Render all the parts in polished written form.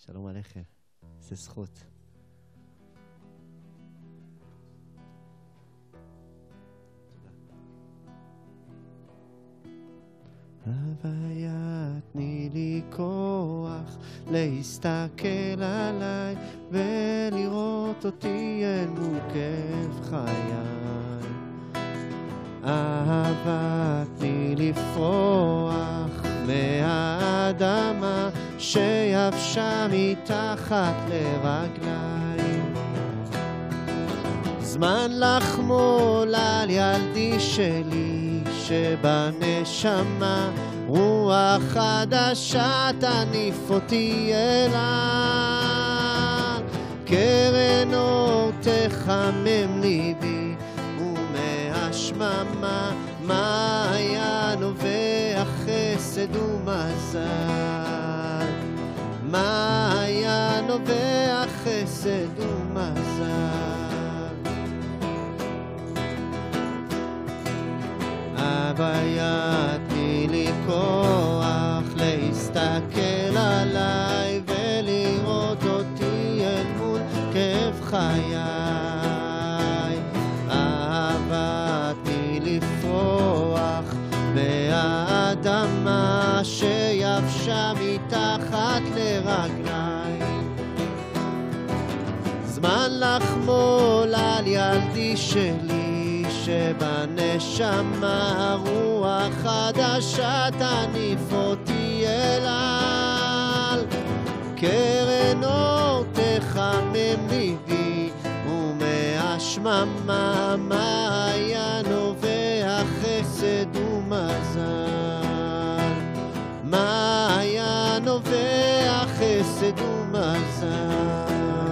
שלום עליכם, זה זכות. הוויה תני לי כוח להסתכל עליי ולראות אותי אל מול כאב חיי. אהבה תני לפרוח מהאדמה שיבשה מתחת לרגליי. זמן לחמול על ילדי שלי שבנשמה רוח חדשה תניף אותי אליו. קרן אור תחמם ליבי ומהשממה מעיין נובע חסד ומזל. מעיין נובע חסד ומזל. הוויה תני לי כוח להסתכל עליי ולראות אותי אל מול כאב חיי. אהבה תני לפרוח מהאדמה שיבשה מתחת לרגליי. זמן לחמול על ילדי שלי שבנשמה רוח חדשה תניף אותי אליו. קרן אור תחמם ליבי ומהשממה מעיין נובע חסד ומזל. מעיין נובע חסד ומזל.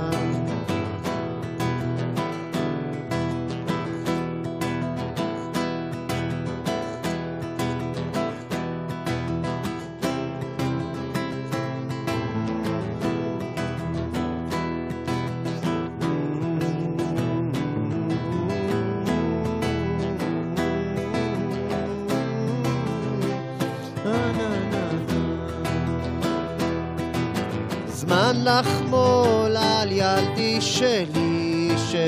זמן לחמול על ילדי שלי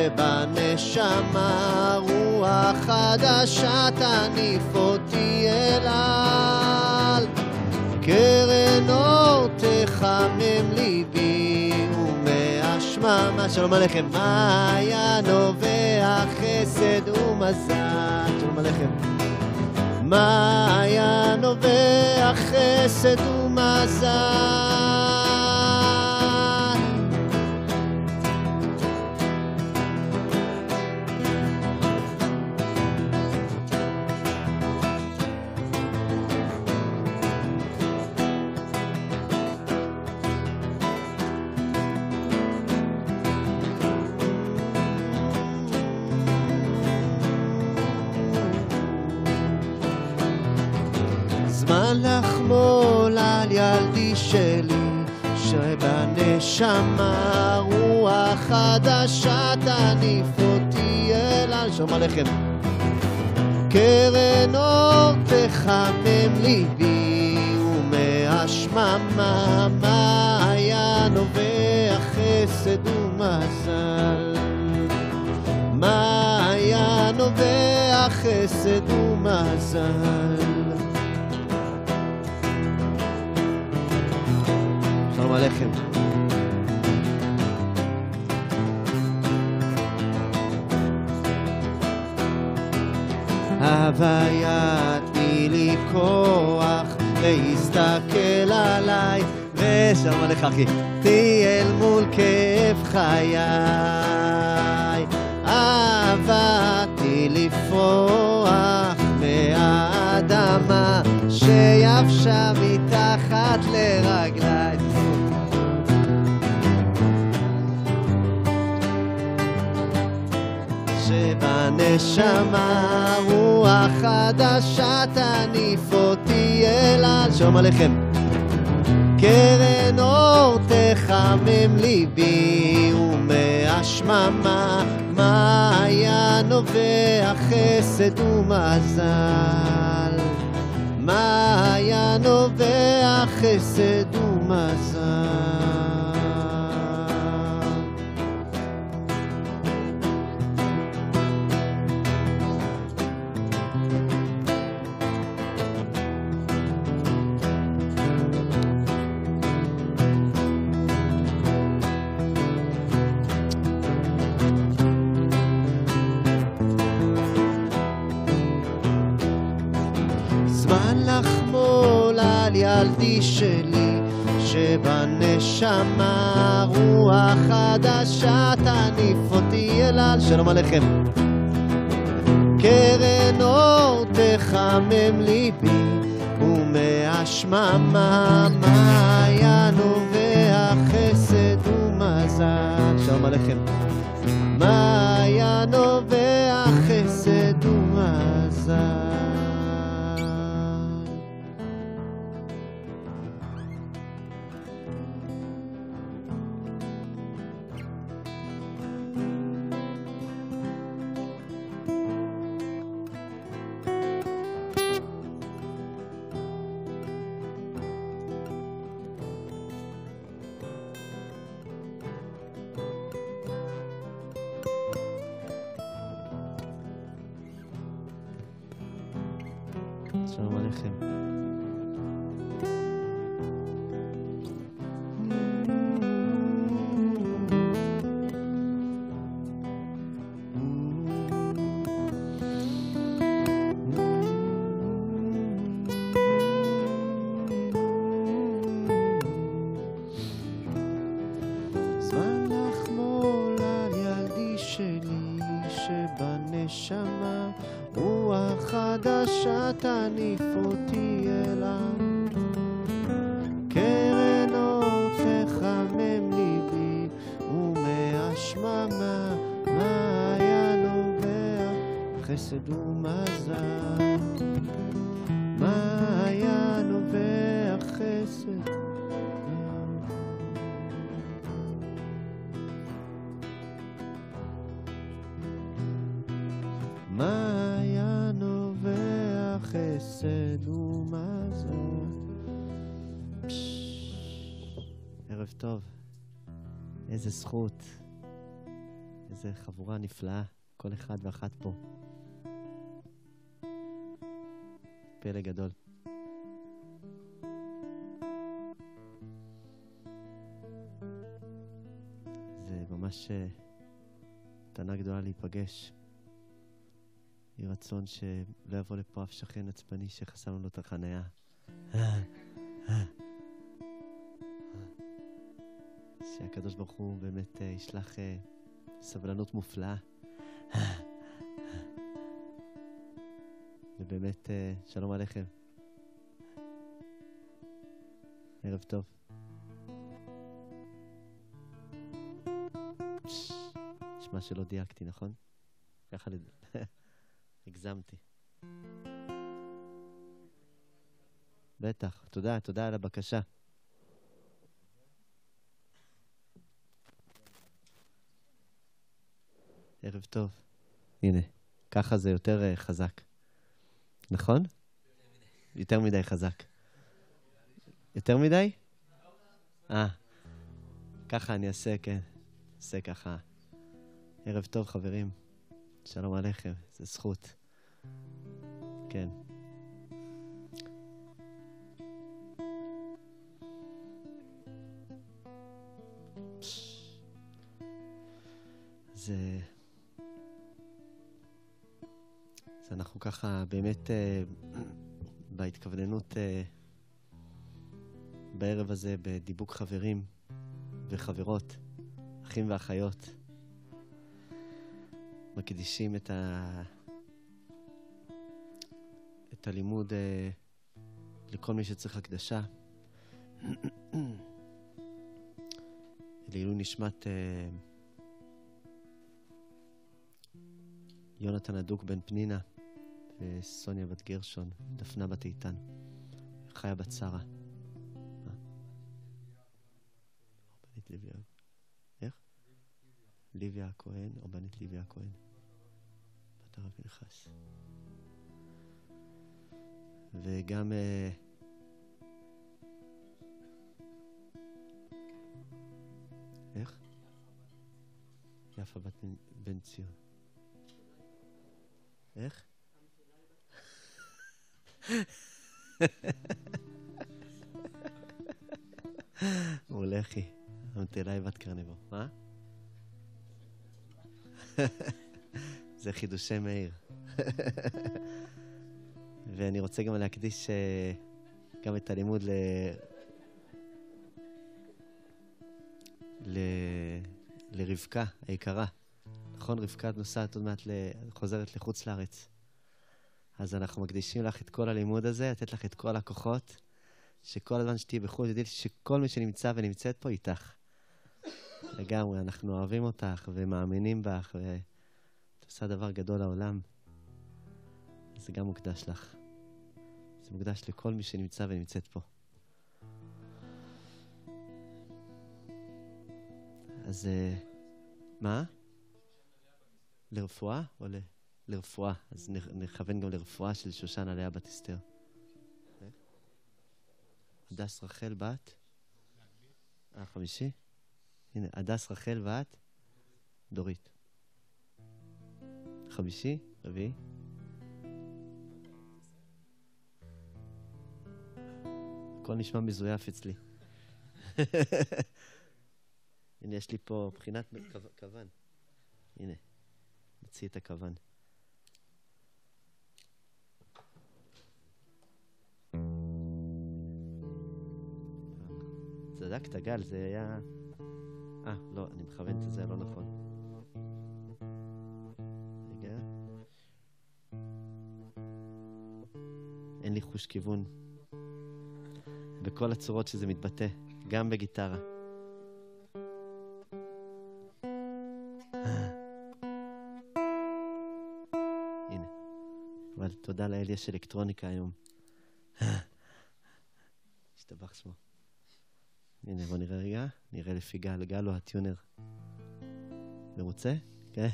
שבנשמה רוח חדשה תניף אותי אליו. קרן אור תחמם ליבי ומהשממה שלום עליכם מעיין נובע חסד ומזל. שלום עליכם. מעיין נובע חסד ומזל. זמן לחמול על ילדי שלי שבנשמה רוח חדשה תניף אותי אליו. שלום עליכם. קרן אור תחמם ליבי ומהשממה מעיין נובע חסד ומזל. מעיין נובע חסד ומזל. שלום עליכם. הוויה תני לי כוח להסתכל עליי ושלום עליך אחי תהי אל מול כאב חיי. אהבה תני לפרוח מהאדמה שיבשה מתחת לרגליי. שבנשמה רוח חדשה תניף אותי אליו. שלום עליכם. קרן אור תחמם ליבי ומהשממה מעיין נובע חסד ומזל. מעיין נובע חסד ומזל. ילדי שלי שבנשמה, רוח חדשה תניף אותי אליו. שלום עליכם. קרן אור תחמם ליבי, ומהשממה מעיין נובע חסד ומזל. שלום עליכם. מעיין נובע חסד ומזל. שלום עליכם. זמן לחמול על ילדי שלי שבנשמה, רוח חדשה תניף אותי אליו. קרן אור תחמם ליבי, ומהשממה מעיין נובע חסד ומזל. מעיין נובע חסד. מעיין נובע חסד ומזל. ערב טוב. איזה זכות. איזה חבורה נפלאה. כל אחד ואחת פה. פלא גדול. זה ממש מתנה גדולה להיפגש. יהי רצון שלא יבוא לפה אף שכן עצבני שחסמנו לו את החניה. שהקדוש ברוך הוא באמת ישלח סבלנות מופלאה. ובאמת שלום עליכם. ערב טוב. נשמע שלא דייקתי, נכון? ככה הגזמתי. בטח, תודה, תודה על הבקשה. ערב טוב. הנה, ככה זה יותר חזק. נכון? יותר מדי חזק. יותר מדי? ככה אני אעשה, כן. אעשה ככה. ערב טוב, חברים. שלום עליכם, זה זכות. כן. זה אנחנו ככה באמת בהתכווננות בערב הזה בדיבוק חברים וחברות, אחים ואחיות, מקדישים את הלימוד לכל מי שצריך הקדשה. לעילוי נשמת יונתן הדוק בן פנינה וסוניה בת גרשון, דפנה בת איתן, חיה בת שרה. רבנית ליביה. איך? ליביה הכהן, רבנית ליביה הכהן. בת הרב פנחס. וגם איך? יפה בת בן ציון. איך? מולכי, המתלאי בת קרנבו. מה? זה חידושי מאיר. ואני רוצה גם להקדיש גם את הלימוד לרבקה היקרה. נכון, רבקה נוסעת עוד מעט חוזרת לחוץ לארץ. אז אנחנו מקדישים לך את כל הלימוד הזה, לתת לך את כל הכוחות, שכל הזמן שתהי בחוץ, תדעי שכל מי שנמצא ונמצאת פה איתך. לגמרי, אנחנו אוהבים אותך ומאמינים בך, ואת עושה דבר גדול לעולם. זה גם מוקדש לך. זה מוקדש לכל מי שנמצא ונמצאת פה. אז מה? לרפואה או לרפואה? אז נכוון גם לרפואה של שושנה לאה בת אסתר. הדס רחל בת? 5? הנה, הדס רחל בת? דורית. 5? 4? הכל נשמע מזויף אצלי. הנה, יש לי פה בחינת כוון. הנה, נוציא את הכוון. צדקת, גל, זה היה... לא, אני מכוון את זה, לא נכון. רגע. אין לי חוש כיוון. בכל הצורות שזה מתבטא, גם בגיטרה. הנה. אבל תודה לאל, יש אלקטרוניקה היום. השתבח שמו. הנה, בוא נראה רגע. נראה לפי גל. גל הוא הטיונר. מרוצה? כן.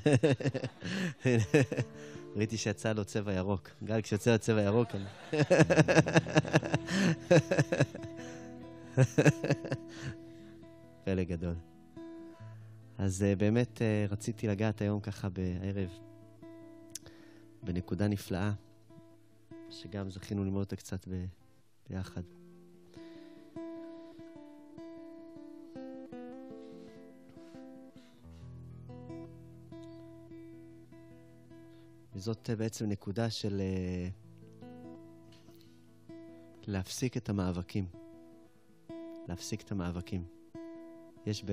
ראיתי שיצא לו צבע ירוק. גל, כשיוצא לו צבע ירוק... פלא גדול. אז באמת רציתי לגעת היום ככה בערב בנקודה נפלאה, שגם זכינו ללמוד אותה קצת ביחד. וזאת בעצם נקודה של להפסיק את המאבקים. להפסיק את המאבקים. יש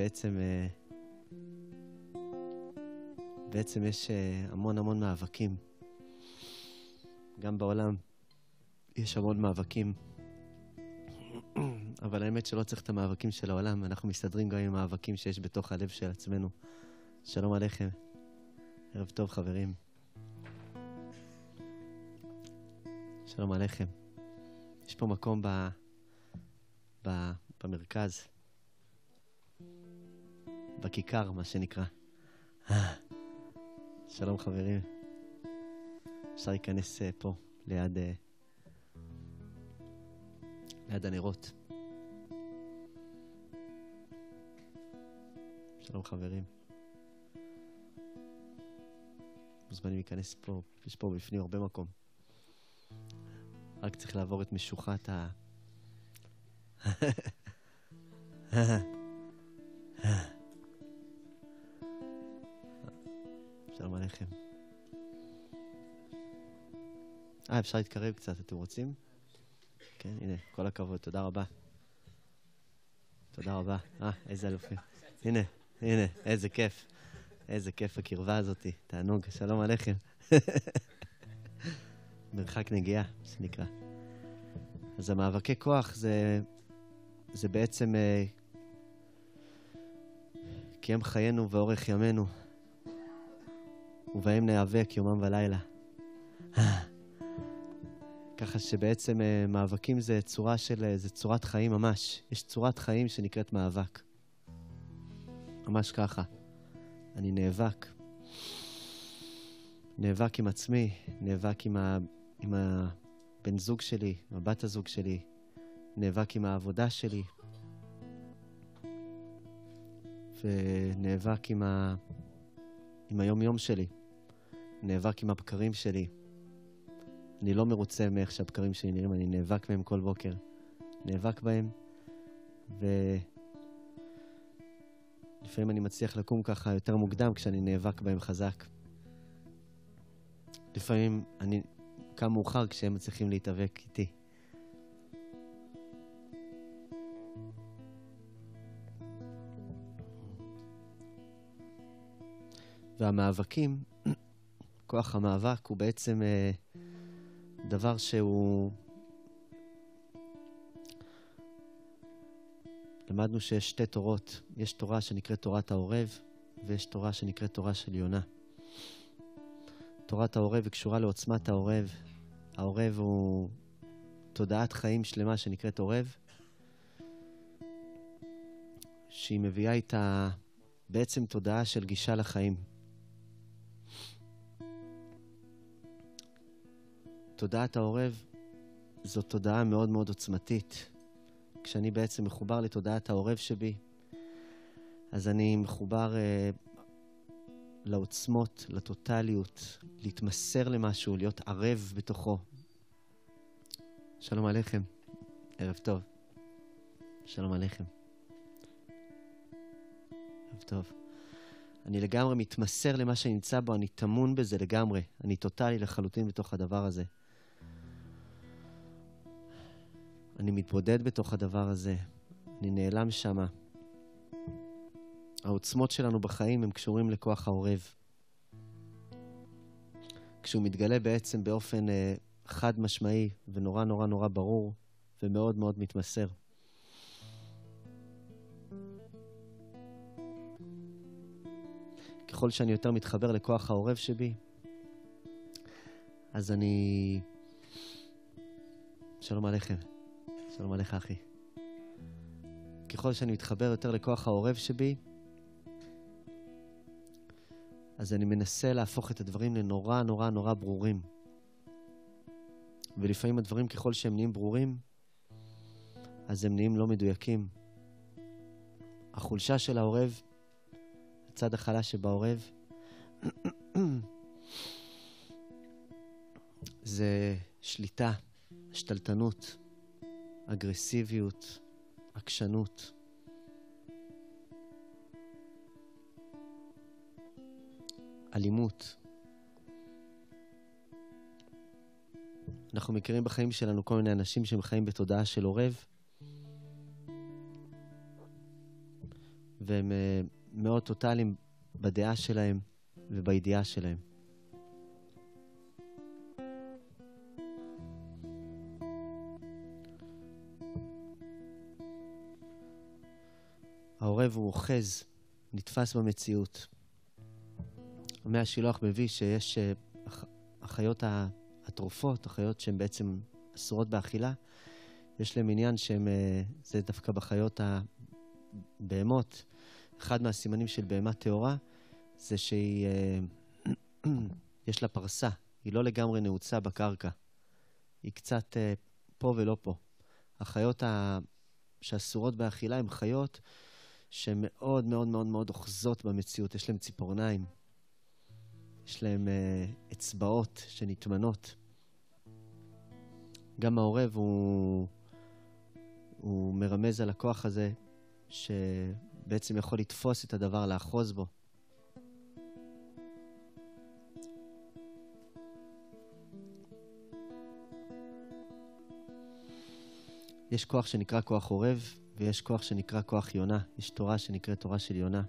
בעצם יש המון מאבקים. גם בעולם יש המון מאבקים. אבל האמת שלא צריך את המאבקים של העולם. אנחנו מסתדרים גם עם המאבקים שיש בתוך הלב של עצמנו. שלום עליכם. ערב טוב חברים. שלום עליכם. יש פה מקום במרכז. בכיכר, מה שנקרא. שלום חברים. אפשר להיכנס פה, ליד הנרות. שלום חברים. מוזמנים להיכנס פה, יש פה בפנים הרבה מקום. רק צריך לעבור את משוחת שלום עליכם. אפשר להתקרב קצת, אתם רוצים? כן, הנה, כל הכבוד, תודה רבה. תודה רבה. איזה אלופים. הנה, איזה כיף. איזה כיף הקרבה הזאת, תענוג, שלום עליכם. מרחק נגיעה, שנקרא. אז המאבקי כוח זה בעצם כי הם חיינו ואורך ימינו, ובהם נאבק יומם ולילה. ככה שבעצם מאבקים זה צורת חיים ממש. יש צורת חיים שנקראת מאבק. ממש ככה. אני נאבק עם עצמי, נאבק עם הבן זוג שלי, עם הבת הזוג שלי, נאבק עם העבודה שלי, ונאבק עם היום-יום שלי, נאבק עם הבקרים שלי. אני לא מרוצה מאיך שהבקרים שלי נראים, אני נאבק מהם כל בוקר. נאבק בהם, ולפעמים אני מצליח לקום ככה יותר מוקדם כשאני נאבק בהם חזק. לפעמים אני קם מאוחר כשהם מצליחים להתאבק איתי. והמאבקים, כוח המאבק הוא בעצם דבר שהוא... למדנו שיש שתי תורות. יש תורה שנקראת תורת העורב, ויש תורה שנקראת תורה של יונה. תורת העורב היא קשורה לעוצמת העורב. העורב הוא תודעת חיים שלמה שנקראת עורב, שהיא מביאה איתה בעצם תודעה של גישה לחיים. תודעת העורב זו תודעה מאוד מאוד עוצמתית. כשאני בעצם מחובר לתודעת העורב שבי, אז אני מחובר לעוצמות, לטוטליות, להתמסר למשהו, להיות ערב בתוכו. שלום עליכם, ערב טוב. שלום עליכם. ערב טוב. אני לגמרי מתמסר למה שנמצא בו, אני תמון בזה לגמרי. אני טוטלי לחלוטין בתוך הדבר הזה. אני מתבודד בתוך הדבר הזה. אני נעלם שמה. העוצמות שלנו בחיים הם קשורים לכוח העורב. כשהוא מתגלה בעצם באופן חד משמעי ונורא נורא נורא ברור ומאוד מאוד מתמסר. ככל שאני יותר מתחבר לכוח העורב שבי, אז אני... שלום עליכם. שלום עליך אחי. ככל שאני מתחבר יותר לכוח העורב שבי, אז אני מנסה להפוך את הדברים לנורא נורא נורא ברורים. ולפעמים הדברים ככל שהם נהיים ברורים, אז הם נהיים לא מדויקים. החולשה של העורב, הצד החלש שבעורב, זה שליטה, שתלטנות, אגרסיביות, עקשנות. אלימות. אנחנו מכירים בחיים שלנו כל מיני אנשים שהם חיים בתודעה של עורב, והם מאוד טוטליים בדעה שלהם ובידיעה שלהם. העורב הוא אוחז, נתפס במציאות. המאה השילוח מביא שיש החיות התרופות, החיות שהן בעצם אסורות באכילה, יש להם עניין שהם, זה דווקא בחיות הבהמות. אחד מהסימנים של בהמה טהורה זה שהיא, יש לה פרסה, היא לא לגמרי נעוצה בקרקע. היא קצת פה ולא פה. החיות שאסורות באכילה הן חיות שהן מאוד מאוד מאוד מאוד אוחזות במציאות. יש להן ציפורניים. יש להם אצבעות שנתמנות. גם העורב הוא מרמז על הכוח הזה שבעצם יכול לתפוס את הדבר, לאחוז בו. יש כוח שנקרא כוח עורב ויש כוח שנקרא כוח יונה. יש תורה שנקראת תורה של יונה.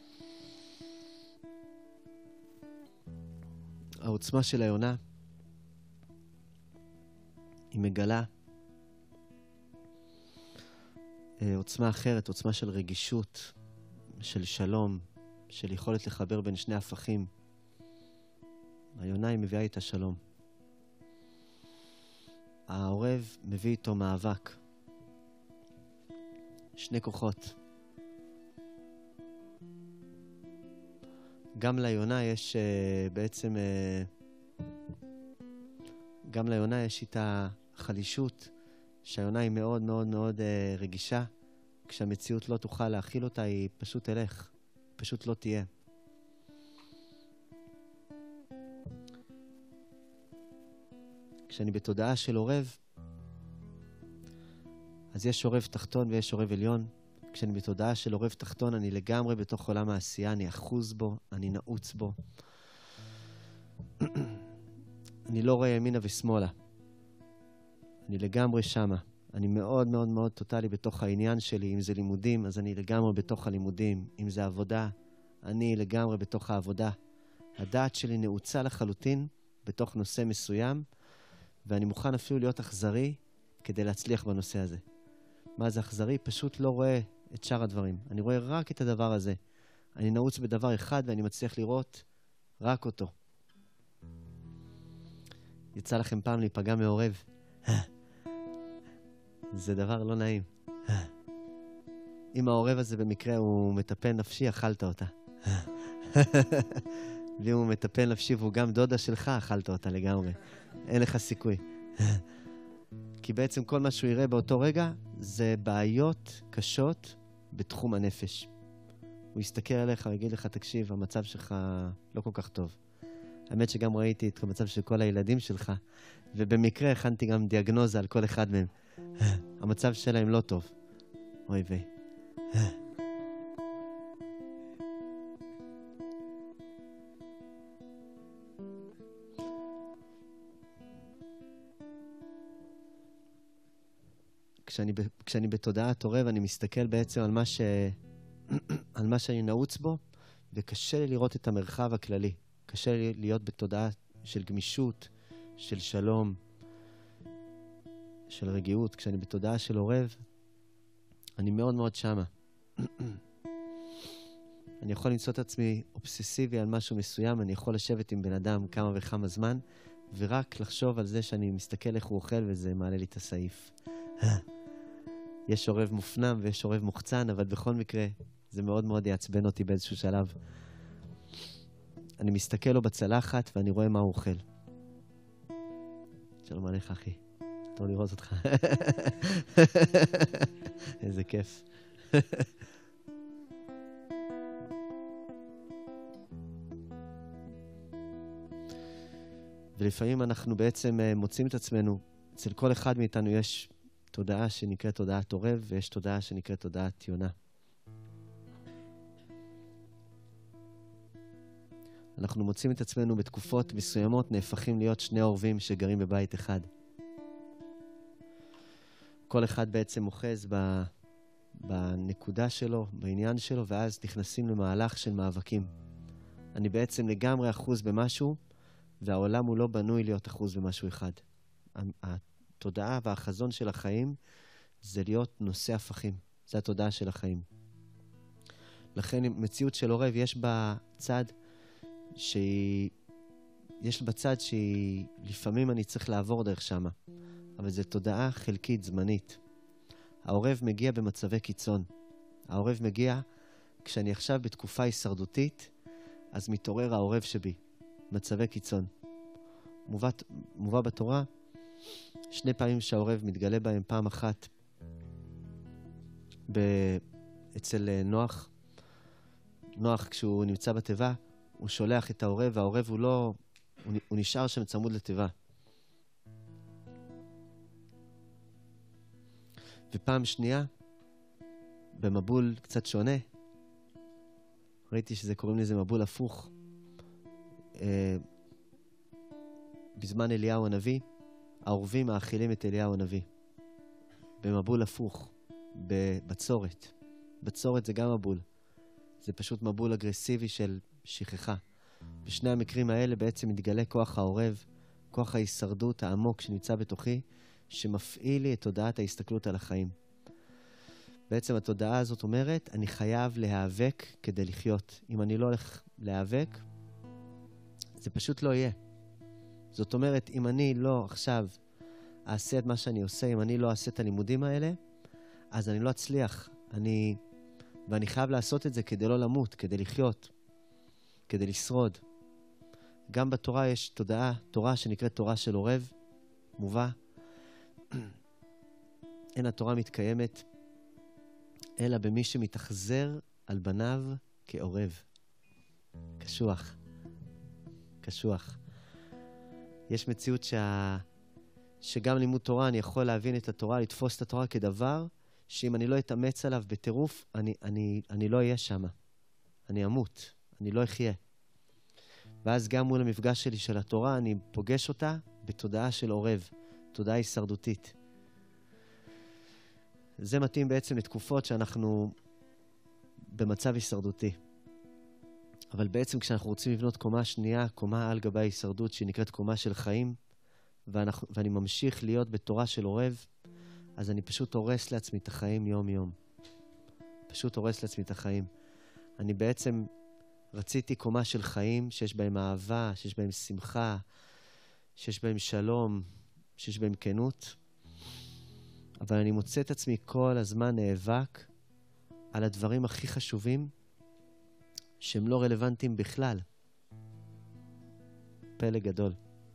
העוצמה של היונה היא מגלה עוצמה אחרת, עוצמה של רגישות, של שלום, של יכולת לחבר בין שני הפכים. היונה היא מביאה איתה שלום. העורב מביא איתו מאבק. שני כוחות. גם ליונה יש בעצם, גם ליונה יש איתה חלישות, שהיונה היא מאוד מאוד מאוד רגישה. כשהמציאות לא תוכל להכיל אותה, היא פשוט תלך, פשוט לא תהיה. כשאני בתודעה של עורב, אז יש עורב תחתון ויש עורב עליון. כשאני בתודעה של עורב תחתון, אני לגמרי בתוך עולם העשייה, אני אחוז בו, אני נעוץ בו. אני לא רואה ימינה ושמאלה. אני לגמרי שמה. אני מאוד מאוד מאוד טוטלי בתוך העניין שלי. אם זה לימודים, אז אני לגמרי בתוך הלימודים. אם זה עבודה, אני לגמרי בתוך העבודה. הדעת שלי נעוצה לחלוטין בתוך נושא מסוים, ואני מוכן אפילו להיות אכזרי כדי להצליח בנושא הזה. מה זה אכזרי? פשוט לא רואה את שאר הדברים. אני רואה רק את הדבר הזה. אני נעוץ בדבר אחד ואני מצליח לראות רק אותו. יצא לכם פעם להיפגע מעורב? זה דבר לא נעים. אם העורב הזה במקרה הוא מטפל נפשי, אכלת אותה. ואם הוא מטפל נפשי והוא גם דודה שלך, אכלת אותה לגמרי. אין לך סיכוי. כי בעצם כל מה שהוא יראה באותו רגע זה בעיות קשות בתחום הנפש. הוא יסתכל עליך ויגיד לך, תקשיב, המצב שלך לא כל כך טוב. האמת שגם ראיתי את המצב של כל הילדים שלך, ובמקרה הכנתי גם דיאגנוזה על כל אחד מהם. המצב שלהם לא טוב. אוי ויי. כשאני בתודעת עורב, אני מסתכל בעצם על מה שאני נעוץ בו, וקשה לי לראות את המרחב הכללי. קשה לי להיות בתודעה של גמישות, של שלום, של רגיעות. כשאני בתודעה של עורב, אני מאוד מאוד שמה. אני יכול למצוא את עצמי אובססיבי על משהו מסוים, אני יכול לשבת עם בן אדם כמה וכמה זמן, ורק לחשוב על זה שאני מסתכל איך הוא אוכל, וזה מעלה לי את הסעיף. יש עורב מופנם ויש עורב מוחצן, אבל בכל מקרה זה מאוד מאוד יעצבן אותי באיזשהו שלב. אני מסתכל לו בצלחת ואני רואה מה הוא אוכל. שלום עליך, אחי. טוב לראות אותך. איזה כיף. ולפעמים אנחנו בעצם מוצאים את עצמנו, אצל כל אחד מאיתנו יש תודעה שנקראת תודעת עורב, ויש תודעה שנקראת תודעת יונה. אנחנו מוצאים את עצמנו בתקופות מסוימות, נהפכים להיות שני עורבים שגרים בבית אחד. כל אחד בעצם אוחז בנקודה שלו, בעניין שלו, ואז נכנסים למהלך של מאבקים. אני בעצם לגמרי אחוז במשהו, והעולם הוא לא בנוי להיות אחוז במשהו אחד. התודעה והחזון של החיים זה להיות נושא הפכים. זה התודעה של החיים. לכן מציאות של עורב יש בצד שהיא לפעמים אני צריך לעבור דרך שמה. אבל זו תודעה חלקית, זמנית. העורב מגיע במצבי קיצון. העורב מגיע כשאני עכשיו בתקופה הישרדותית, אז מתעורר העורב שבי. מצבי קיצון. מובא בתורה, 2 פעמים שהעורב מתגלה בהם, פעם אחת אצל נוח. נוח כשהוא נמצא בתיבה, הוא שולח את העורב, והעורב הוא נשאר שם צמוד לתיבה. ופעם שנייה, במבול קצת שונה, ראיתי שזה קוראים לזה מבול הפוך. בזמן אליהו הנביא, העורבים מאכילים את אליהו הנביא. במבול הפוך, בבצורת. בצורת זה גם מבול. זה פשוט מבול אגרסיבי של שכחה. בשני המקרים האלה בעצם מתגלה כוח העורב, כוח ההישרדות העמוק שנמצא בתוכי, שמפעיל לי את תודעת ההסתכלות על החיים. בעצם התודעה הזאת אומרת, אני חייב להיאבק כדי לחיות. אם אני לא הולך להיאבק, זה פשוט לא יהיה. זאת אומרת, אם אני לא עכשיו אעשה את מה שאני עושה, אם אני לא אעשה את הלימודים האלה, אז אני לא אצליח. ואני חייב לעשות את זה כדי לא למות, כדי לחיות, כדי לשרוד. גם בתורה יש תורה שנקראת תורה של עורב, מובא. אין התורה מתקיימת, אלא במי שמתאכזר על בניו כעורב. קשוח. קשוח. יש מציאות שגם לימוד תורה, אני יכול להבין את התורה, לתפוס את התורה כדבר, שאם אני לא אתאמץ עליו בטירוף, אני לא אהיה שם. אני אמות, אני לא אחיה. ואז גם מול המפגש שלי של התורה, אני פוגש אותה בתודעה של עורב, תודעה הישרדותית. זה מתאים בעצם לתקופות שאנחנו במצב הישרדותי. אבל בעצם כשאנחנו רוצים לבנות קומה שנייה, קומה על גבי ההישרדות שהיא נקראת קומה של חיים, ואני ממשיך להיות בתורה של עורב, אז אני פשוט הורס לעצמי את החיים יום יום. פשוט הורס לעצמי את החיים. אני בעצם רציתי קומה של חיים שיש בהם אהבה, שיש בהם שמחה, שיש בהם שלום, שיש בהם כנות. אבל אני מוצא את עצמי כל הזמן נאבק על הדברים הכי חשובים שהם לא רלוונטיים בכלל. פלא גדול.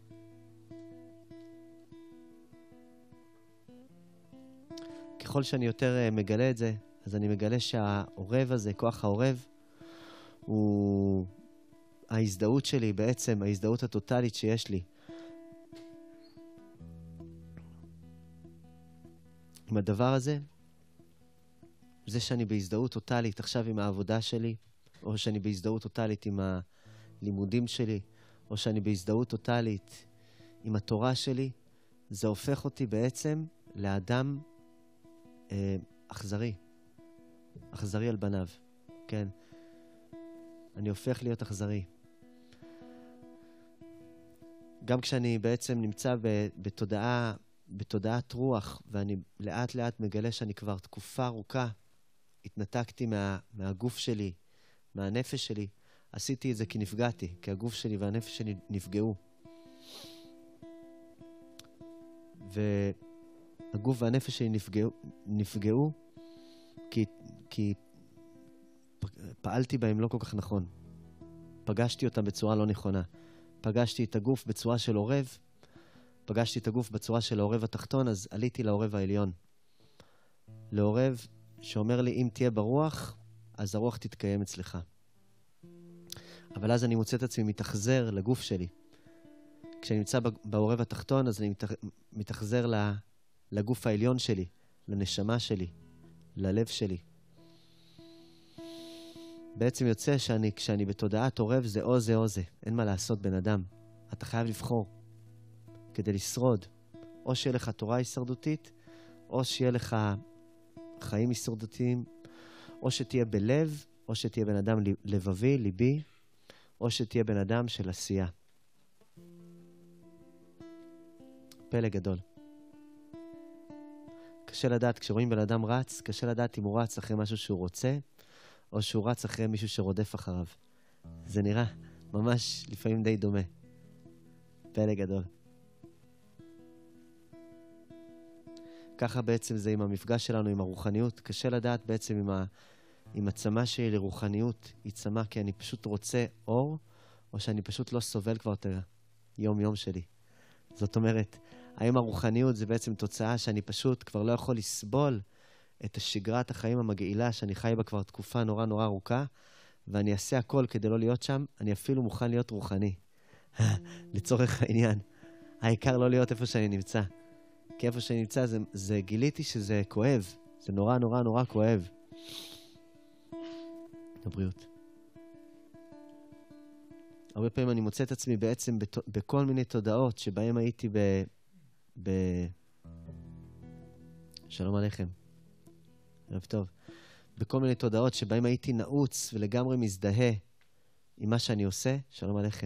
ככל שאני יותר מגלה את זה, אז אני מגלה שהעורב הזה, כוח העורב, הוא ההזדהות שלי בעצם, ההזדהות הטוטלית שיש לי. עם הדבר הזה, זה שאני בהזדהות טוטלית עכשיו עם העבודה שלי, או שאני בהזדהות טוטלית עם הלימודים שלי, או שאני בהזדהות טוטלית עם התורה שלי, זה הופך אותי בעצם לאדם אכזרי. אכזרי על בניו, כן. אני הופך להיות אכזרי. גם כשאני בעצם נמצא בתודעת רוח, ואני לאט לאט מגלה שאני כבר תקופה ארוכה, התנתקתי מהגוף שלי, מהנפש שלי, עשיתי את זה כי נפגעתי, כי הגוף שלי והנפש שלי נפגעו. והגוף והנפש שלי נפגעו כי פעלתי בהם לא כל כך נכון. פגשתי אותם בצורה לא נכונה. פגשתי את הגוף בצורה של עורב, פגשתי את הגוף בצורה של העורב התחתון, אז עליתי לעורב העליון. לעורב שאומר לי, אם תהיה ברוח, אז הרוח תתקיים אצלך. אבל אז אני מוצא את עצמי מתאכזר לגוף שלי. כשאני נמצא בעורב התחתון, אז אני מתאכזר לגוף העליון שלי, לנשמה שלי, ללב שלי. בעצם יוצא כשאני בתודעת עורב זה או זה או זה. אין מה לעשות בן אדם. אתה חייב לבחור כדי לשרוד. או שיהיה לך תורה הישרדותית, או שיהיה לך חיים הישרדותיים, או שתהיה בלב, או שתהיה בן אדם לבבי, ליבי, או שתהיה בן אדם של עשייה. פלא גדול. קשה לדעת, כשרואים בן אדם רץ, קשה לדעת אם הוא רץ אחרי משהו שהוא רוצה, או שהוא רץ אחרי מישהו שרודף אחריו. זה נראה ממש לפעמים די דומה. פלא גדול. ככה בעצם זה עם המפגש שלנו עם הרוחניות. קשה לדעת בעצם אם הצמה שלי לרוחניות היא צמה כי אני פשוט רוצה אור, או שאני פשוט לא סובל כבר את היום-יום שלי. זאת אומרת, האם הרוחניות זה בעצם תוצאה שאני פשוט כבר לא יכול לסבול את השגרת החיים המגעילה שאני חי בה כבר תקופה נורא נורא ארוכה, ואני אעשה הכל כדי לא להיות שם, אני אפילו מוכן להיות רוחני. לצורך העניין. העיקר לא להיות איפה שאני נמצא. כי איפה שאני נמצא זה גיליתי שזה כואב. זה נורא נורא נורא כואב. לבריאות. הרבה פעמים אני מוצא את עצמי בעצם בכל מיני תודעות שבהם הייתי שלום עליכם. ערב טוב. בכל מיני תודעות שבהם הייתי נעוץ ולגמרי מזדהה עם מה שאני עושה. שלום עליכם.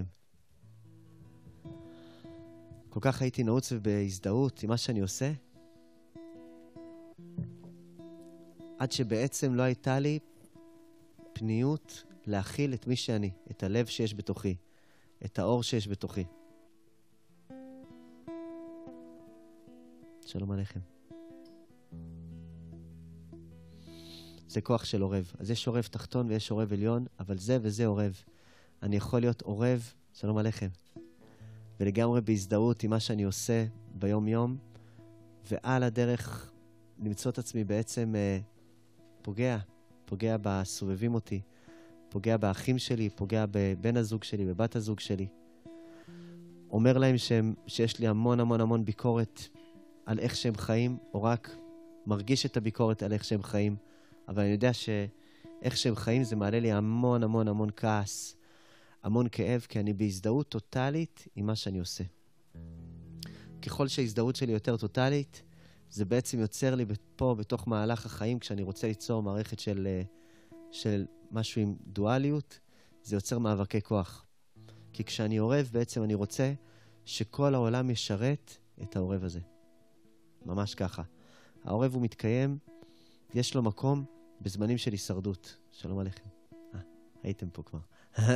כל כך הייתי נעוץ ובהזדהות עם מה שאני עושה, עד שבעצם לא הייתה לי פניות להכיל את מי שאני, את הלב שיש בתוכי, את האור שיש בתוכי. שלום עליכם. זה כוח של עורב. אז יש עורב תחתון ויש עורב עליון, אבל זה וזה עורב. אני יכול להיות עורב, שלום עליכם, ולגמרי בהזדהות עם מה שאני עושה ביום-יום, ועל הדרך למצוא את עצמי בעצם פוגע בסובבים אותי, פוגע באחים שלי, פוגע בבן הזוג שלי, בבת הזוג שלי. אומר להם שיש לי המון המון המון ביקורת על איך שהם חיים, או רק מרגיש את הביקורת על איך שהם חיים, אבל אני יודע שאיך שהם חיים זה מעלה לי המון המון המון כעס, המון כאב, כי אני בהזדהות טוטלית עם מה שאני עושה. ככל שההזדהות שלי יותר טוטלית, זה בעצם יוצר לי פה בתוך מהלך החיים, כשאני רוצה ליצור מערכת של משהו עם דואליות, זה יוצר מאבקי כוח. כי כשאני עורב, בעצם אני רוצה שכל העולם ישרת את העורב הזה. ממש ככה. העורב הוא מתקיים, יש לו מקום בזמנים של הישרדות. שלום עליכם. הייתם פה כבר.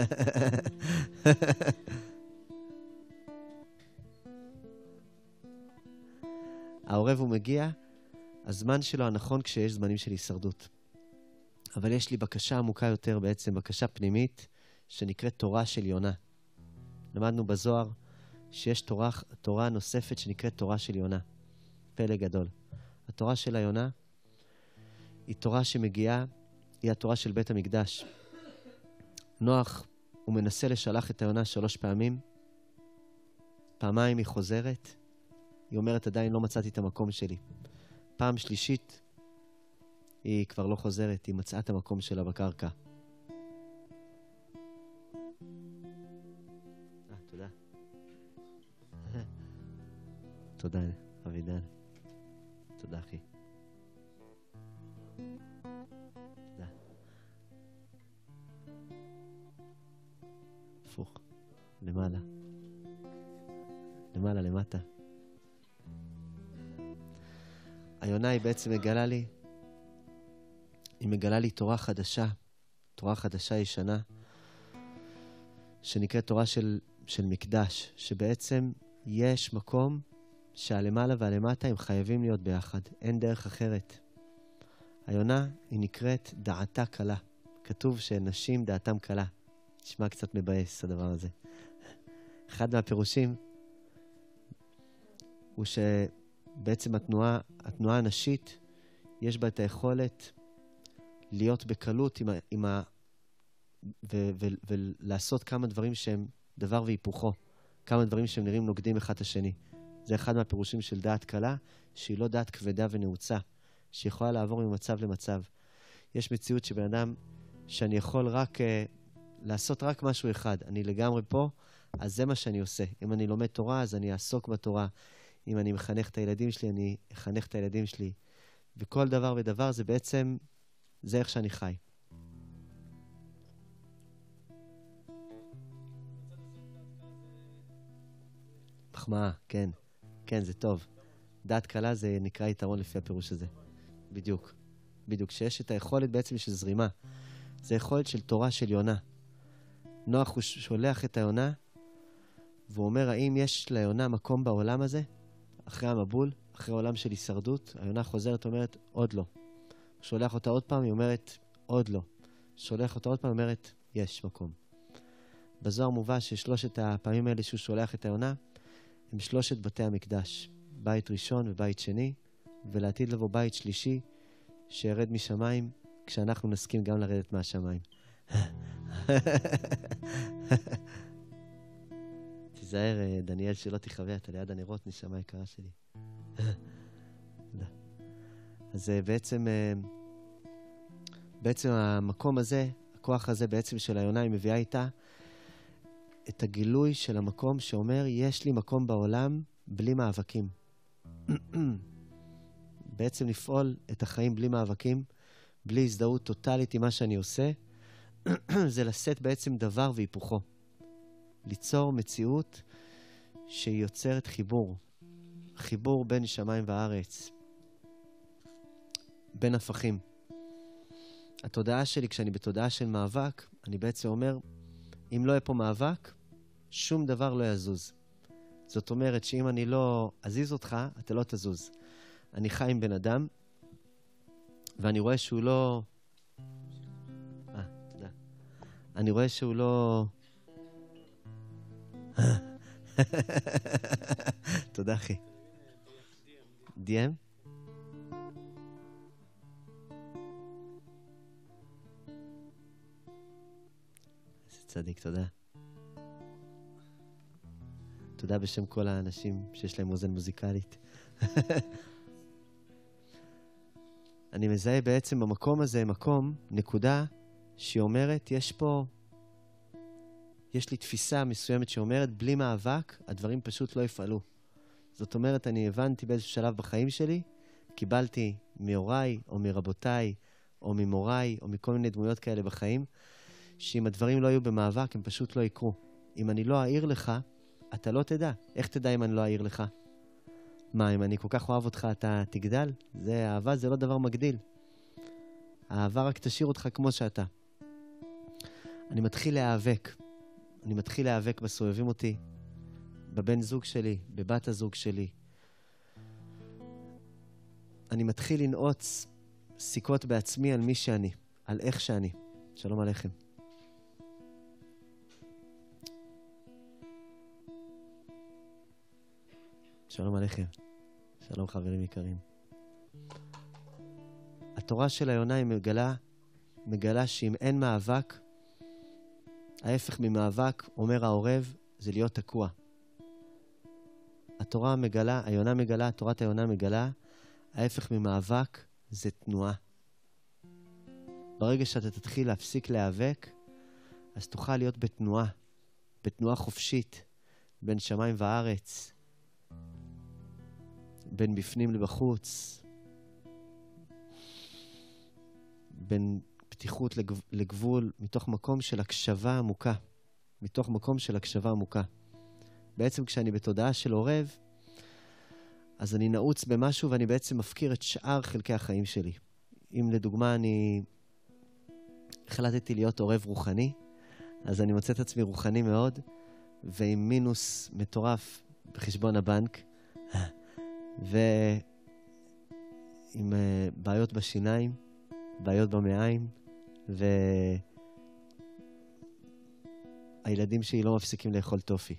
העורב הוא מגיע, הזמן שלו הנכון כשיש זמנים של הישרדות. אבל יש לי בקשה עמוקה יותר בעצם, בקשה פנימית, שנקראת תורה של יונה. למדנו בזוהר שיש תורה נוספת שנקראת תורה של יונה. פלא גדול. התורה של היונה היא תורה שמגיעה, היא התורה של בית המקדש. נוח, הוא מנסה לשלח את היונה 3 פעמים. פעמיים היא חוזרת. היא אומרת, עדיין לא מצאתי את המקום שלי. פעם שלישית, היא כבר לא חוזרת, היא מצאה את המקום שלה בקרקע. תודה. תודה, אבידן. תודה, אחי. תודה. הפוך. למעלה. למעלה, למטה. היונה היא בעצם מגלה לי, היא מגלה לי תורה חדשה ישנה, שנקראת תורה של מקדש, שבעצם יש מקום שהלמעלה והלמטה הם חייבים להיות ביחד, אין דרך אחרת. היונה היא נקראת דעתה קלה. כתוב שנשים דעתם קלה. נשמע קצת מבאס הדבר הזה. אחד מהפירושים הוא שבעצם התנועה הנשית, יש בה את היכולת להיות בקלות ולעשות כמה דברים שהם דבר והיפוכו. כמה דברים שהם נראים נוגדים אחד את השני. זה אחד מהפירושים של דעת קלה, שהיא לא דעת כבדה ונעוצה, שיכולה לעבור ממצב למצב. יש מציאות שבן אדם, שאני יכול לעשות רק משהו אחד. אני לגמרי פה, אז זה מה שאני עושה. אם אני לומד תורה, אז אני אעסוק בתורה. אם אני מחנך את הילדים שלי, אני אחנך את הילדים שלי. וכל דבר ודבר זה בעצם, זה איך שאני חי. מחמאה, כן. כן, זה טוב. דעת קלה זה נקרא יתרון לפי הפירוש הזה. בדיוק. בדיוק. שיש את היכולת בעצם של זרימה. זה יכולת של תורה של יונה. נוח הוא שולח את היונה, והוא אומר, האם יש ליונה מקום בעולם הזה? אחרי המבול, אחרי העולם של הישרדות, היונה חוזרת, אומרת, עוד לא. הוא שולח אותה עוד פעם, היא אומרת, עוד לא. שולח אותה עוד פעם, אומרת, יש מקום. בזוהר מובא ששלושת הפעמים האלה שהוא שולח את היונה, הם 3 בתי המקדש. בית ראשון ובית שני, ולעתיד לבוא בית שלישי, שירד משמיים, כשאנחנו נסכים גם לרדת מהשמיים. תיזהר, דניאל, שלא תחווה, אתה ליד הנרות, נשמה יקרה שלי. אז בעצם המקום הזה, הכוח הזה בעצם של היונה, היא מביאה איתה את הגילוי של המקום שאומר, יש לי מקום בעולם בלי מאבקים. בעצם לפעול את החיים בלי מאבקים, בלי הזדהות טוטלית עם מה שאני עושה, זה לשאת בעצם דבר והיפוכו. ליצור מציאות שהיא יוצרת חיבור בין שמיים וארץ, בין הפכים. התודעה שלי, כשאני בתודעה של מאבק, אני בעצם אומר, אם לא יהיה פה מאבק, שום דבר לא יזוז. זאת אומרת שאם אני לא אזיז אותך, אתה לא תזוז. אני חי עם בן אדם, ואני רואה שהוא לא... תודה. אני רואה שהוא לא... תודה, אחי. DM? איזה צדיק, תודה. תודה בשם כל האנשים שיש להם אוזן מוזיקלית. אני מזהה בעצם במקום הזה, נקודה שהיא אומרת, יש לי תפיסה מסוימת שאומרת, בלי מאבק, הדברים פשוט לא יפעלו. זאת אומרת, אני הבנתי באיזשהו שלב בחיים שלי, קיבלתי מהוריי, או מרבותיי, או ממוריי, או מכל מיני דמויות כאלה בחיים, שאם הדברים לא יהיו במאבק, הם פשוט לא יקרו. אם אני לא אעיר לך, אתה לא תדע. איך תדע אם אני לא אעיר לך? מה, אם אני כל כך אוהב אותך, אתה תגדל? אהבה זה לא דבר מגדיל. האהבה רק תשאיר אותך כמו שאתה. אני מתחיל להיאבק. אני מתחיל להיאבק בסובבים אותי, בבן זוג שלי, בבת הזוג שלי. אני מתחיל לנעוץ סיכות בעצמי על מי שאני, על איך שאני. שלום עליכם. שלום עליכם. שלום חברים יקרים. התורה של היונה היא מגלה שאם אין מאבק, ההפך ממאבק, אומר העורב, זה להיות תקוע. התורה מגלה, היונה מגלה, תורת היונה מגלה, ההפך ממאבק זה תנועה. ברגע שאתה תתחיל להפסיק להיאבק, אז תוכל להיות בתנועה, בתנועה חופשית, בין שמיים וארץ, בין בפנים לבחוץ, בין פתיחות לגבול, מתוך מקום של הקשבה עמוקה. מתוך מקום של הקשבה עמוקה. בעצם כשאני בתודעה של עורב, אז אני נעוץ במשהו ואני בעצם מפקיר את שאר חלקי החיים שלי. אם לדוגמה אני החלטתי להיות עורב רוחני, אז אני מוצא את עצמי רוחני מאוד, ועם מינוס מטורף בחשבון הבנק, ועם בעיות בשיניים, בעיות במעיים, והילדים שלי לא מפסיקים לאכול טופי.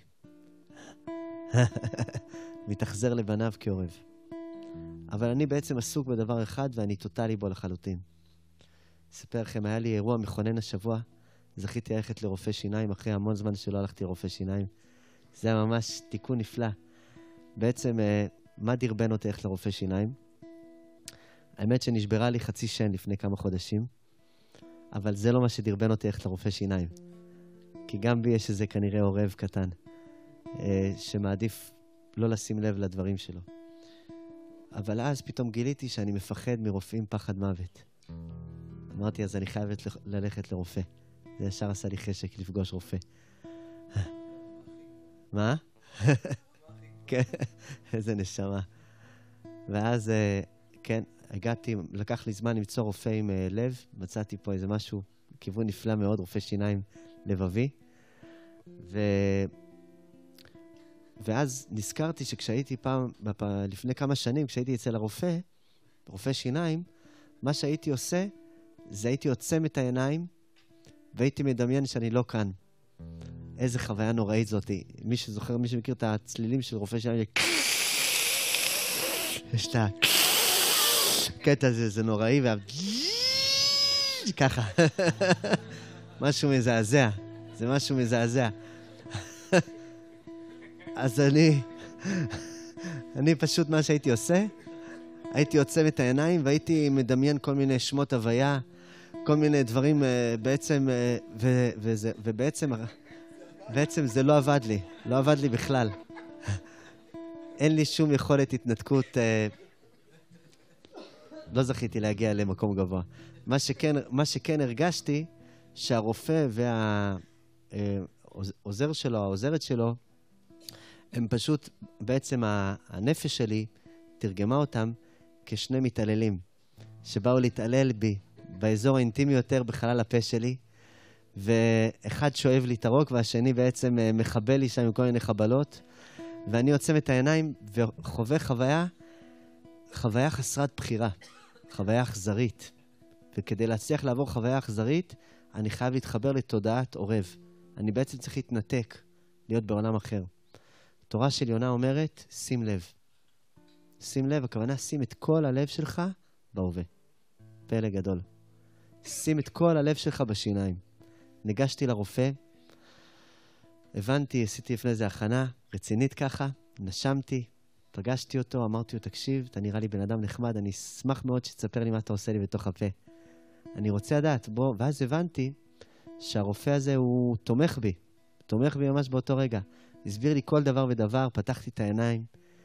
מתאכזר לבניו כעורב. אבל אני בעצם עסוק בדבר אחד ואני טוטלי בו לחלוטין. אספר לכם, היה לי אירוע מכונן השבוע, זכיתי ללכת לרופא שיניים אחרי המון זמן שלא הלכתי לרופא שיניים. זה היה ממש תיקון נפלא. בעצם, מה דרבן אותי ללכת לרופא שיניים? האמת שנשברה לי חצי שן לפני כמה חודשים, אבל זה לא מה שדרבן אותי ללכת לרופא שיניים. כי גם בי יש איזה כנראה עורב קטן, שמעדיף לא לשים לב לדברים שלו. אבל אז פתאום גיליתי שאני מפחד מרופאים פחד מוות. אמרתי, אז אני חייבת ללכת לרופא. זה ישר עשה לי חשק לפגוש רופא. מה? כן, איזה נשמה. ואז, כן, הגעתי, לקח לי זמן למצוא רופא עם לב, מצאתי פה איזה משהו, כיוון נפלא מאוד, רופא שיניים לבבי. ואז נזכרתי שכשהייתי לפני כמה שנים, כשהייתי אצל הרופא, רופא שיניים, מה שהייתי עושה, זה הייתי עוצם את העיניים, והייתי מדמיין שאני לא כאן. איזה חוויה נוראית זאת. מי שזוכר, מי שמכיר את הצלילים של רופא שיניים, יש את הקטע הזה, זה נוראי, ככה. משהו מזעזע. זה משהו מזעזע. אז אני פשוט מה שהייתי עושה, הייתי עוצם את העיניים והייתי מדמיין כל מיני שמות הוויה, כל מיני דברים בעצם, ובעצם זה לא עבד לי, לא עבד לי בכלל. אין לי שום יכולת התנתקות, לא זכיתי להגיע למקום גבוה. מה שכן הרגשתי, שהרופא והעוזר שלו, העוזרת שלו, הם פשוט, בעצם הנפש שלי תרגמה אותם כשני מתעללים, שבאו להתעלל בי באזור האינטימי יותר בחלל הפה שלי, ואחד שואב לי את הרוק והשני בעצם מחבל לי שם עם כל מיני חבלות, ואני עוצם את העיניים וחווה חוויה חסרת בחירה, חוויה אכזרית. וכדי להצליח לעבור חוויה אכזרית, אני חייב להתחבר לתודעת עורב. אני בעצם צריך להתנתק, להיות בעולם אחר. התורה של יונה אומרת, שים לב. שים לב, הכוונה, שים את כל הלב שלך בהווה. פלא גדול. שים את כל הלב שלך בשיניים. ניגשתי לרופא, הבנתי, עשיתי לפני זה הכנה, רצינית ככה, נשמתי, פגשתי אותו, אמרתי לו, תקשיב, אתה נראה לי בן אדם נחמד, אני אשמח מאוד שתספר לי מה אתה עושה לי בתוך הפה. אני רוצה לדעת, בוא, ואז הבנתי שהרופא הזה הוא תומך בי ממש באותו רגע. הסביר לי כל דבר ודבר, פתחתי את העיניים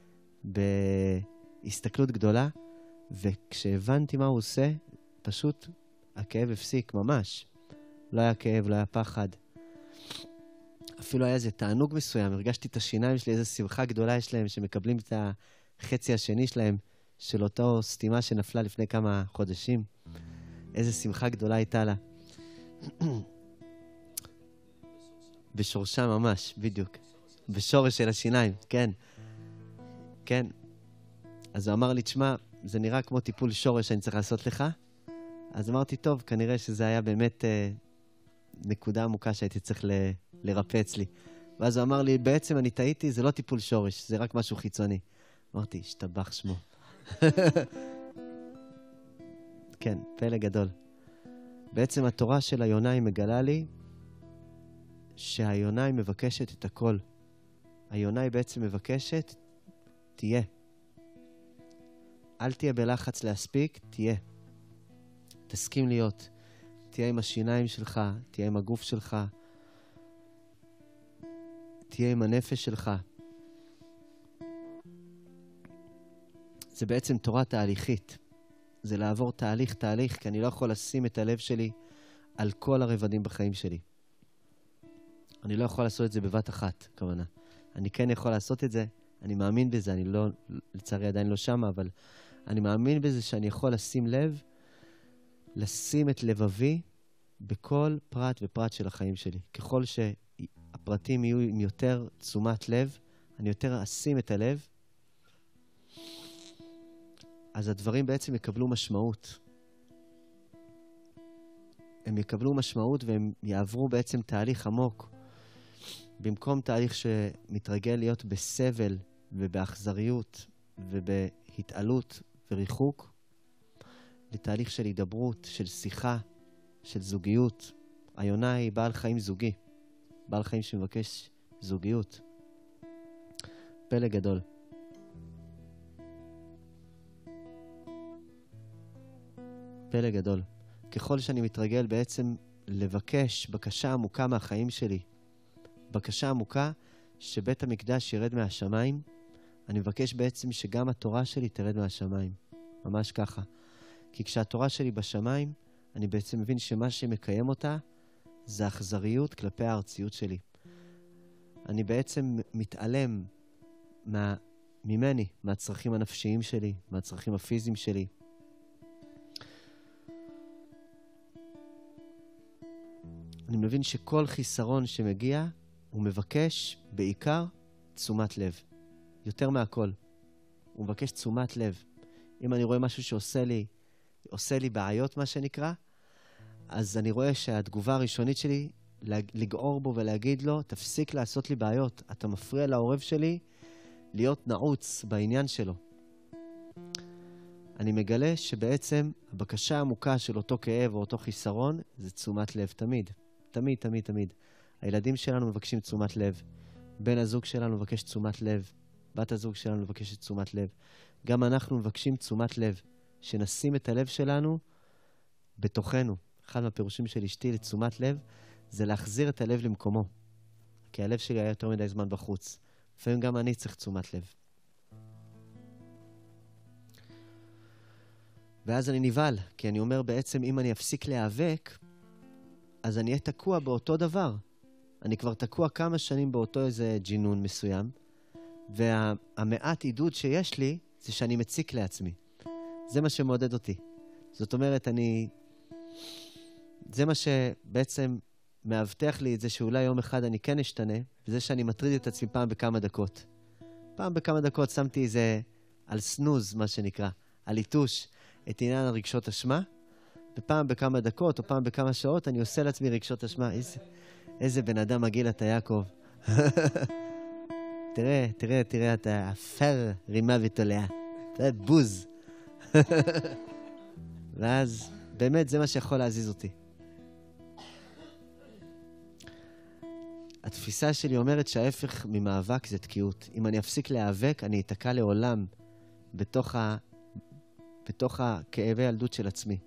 בהסתכלות גדולה, וכשהבנתי מה הוא עושה, פשוט הכאב הפסיק ממש. לא היה כאב, לא היה פחד. אפילו היה איזה תענוג מסוים, הרגשתי את השיניים שלי, איזו שמחה גדולה יש להם, שמקבלים את החצי השני שלהם, של אותו סתימה שנפלה לפני כמה חודשים. איזו שמחה גדולה הייתה לה. בשורשה ממש, בדיוק. בשורש של השיניים, כן. כן. אז הוא אמר לי, תשמע, זה נראה כמו טיפול שורש שאני צריך לעשות לך. אז אמרתי, טוב, כנראה שזה היה באמת נקודה עמוקה שהייתי צריך לרפא אצלי. ואז הוא אמר לי, בעצם אני טעיתי, זה לא טיפול שורש, זה רק משהו חיצוני. אמרתי, השתבח שמו. כן, פלא גדול. בעצם התורה של היונאי מגלה לי שהיונאי מבקשת את הכל. היונאי בעצם מבקשת, תהיה. אל תהיה בלחץ להספיק, תהיה. תסכים להיות. תהיה עם השיניים שלך, תהיה עם הגוף שלך, תהיה עם הנפש שלך. זה בעצם תורה תהליכית. זה לעבור תהליך, כי אני לא יכול לשים את הלב שלי על כל הרבדים בחיים שלי. אני לא יכול לעשות את זה בבת אחת, כוונה. אני כן יכול לעשות את זה, אני מאמין בזה, אני לא, לצערי עדיין לא שם, אבל אני מאמין בזה שאני יכול לשים לב, לשים את לבבי בכל פרט ופרט של החיים שלי. ככל שהפרטים יהיו עם יותר תשומת לב, אני יותר אשים את הלב, אז הדברים בעצם יקבלו משמעות. הם יקבלו משמעות והם יעברו בעצם תהליך עמוק. במקום תהליך שמתרגל להיות בסבל ובאכזריות ובהתעלות וריחוק, לתהליך של הידברות, של שיחה, של זוגיות. היונה היא בעל חיים זוגי. בעל חיים שמבקש זוגיות. פלא גדול. פלא גדול. ככל שאני מתרגל בעצם לבקש בקשה עמוקה מהחיים שלי, בקשה עמוקה שבית המקדש ירד מהשמיים, אני מבקש בעצם שגם התורה שלי תרד מהשמיים. ממש ככה. כי כשהתורה שלי בשמיים, אני בעצם מבין שמה שמקיים אותה זה אכזריות כלפי הארציות שלי. אני בעצם מתעלם ממני, מהצרכים הנפשיים שלי, מהצרכים הפיזיים שלי. אני מבין שכל חיסרון שמגיע, הוא מבקש בעיקר תשומת לב. יותר מהכל. הוא מבקש תשומת לב. אם אני רואה משהו שעושה לי בעיות, מה שנקרא, אז אני רואה שהתגובה הראשונית שלי, לגעור בו ולהגיד לו, תפסיק לעשות לי בעיות. אתה מפריע לעורב שלי להיות נעוץ בעניין שלו. אני מגלה שבעצם הבקשה העמוקה של אותו כאב או אותו חיסרון, זה תשומת לב תמיד. תמיד, תמיד, תמיד. הילדים שלנו מבקשים תשומת לב. בן הזוג שלנו מבקש תשומת לב. בת הזוג שלנו מבקשת תשומת לב. גם אנחנו מבקשים תשומת לב. שנשים את הלב שלנו בתוכנו. אחד מהפירושים של אשתי לתשומת לב, זה להחזיר את הלב למקומו. כי הלב שלי היה יותר מדי זמן בחוץ. לפעמים גם אני צריך תשומת לב. ואז אני נבהל, כי אני אומר בעצם אם אני אפסיק להיאבק, אז אני אהיה תקוע באותו דבר. אני כבר תקוע כמה שנים באותו איזה ג'ינון מסוים, והמעט עידוד שיש לי זה שאני מציק לעצמי. זה מה שמעודד אותי. זאת אומרת, זה מה שבעצם מאבטח לי את זה שאולי יום אחד אני כן אשתנה, וזה שאני מטריד את עצמי פעם בכמה דקות. פעם בכמה דקות שמתי איזה על סנוז, מה שנקרא, על איתוש, את עניין הרגשות אשמה, ופעם בכמה דקות או פעם בכמה שעות אני עושה לעצמי רגשות אשמה. איזה בן אדם מגעיל אתה, יעקב. תראה, אתה אפר רימה ותולעה. אתה בוז. ואז באמת זה מה שיכול להזיז אותי. התפיסה שלי אומרת שההפך ממאבק זה תקיעות. אם אני אפסיק להיאבק, אני אתקע לעולם בתוך הכאבי ילדות של עצמי.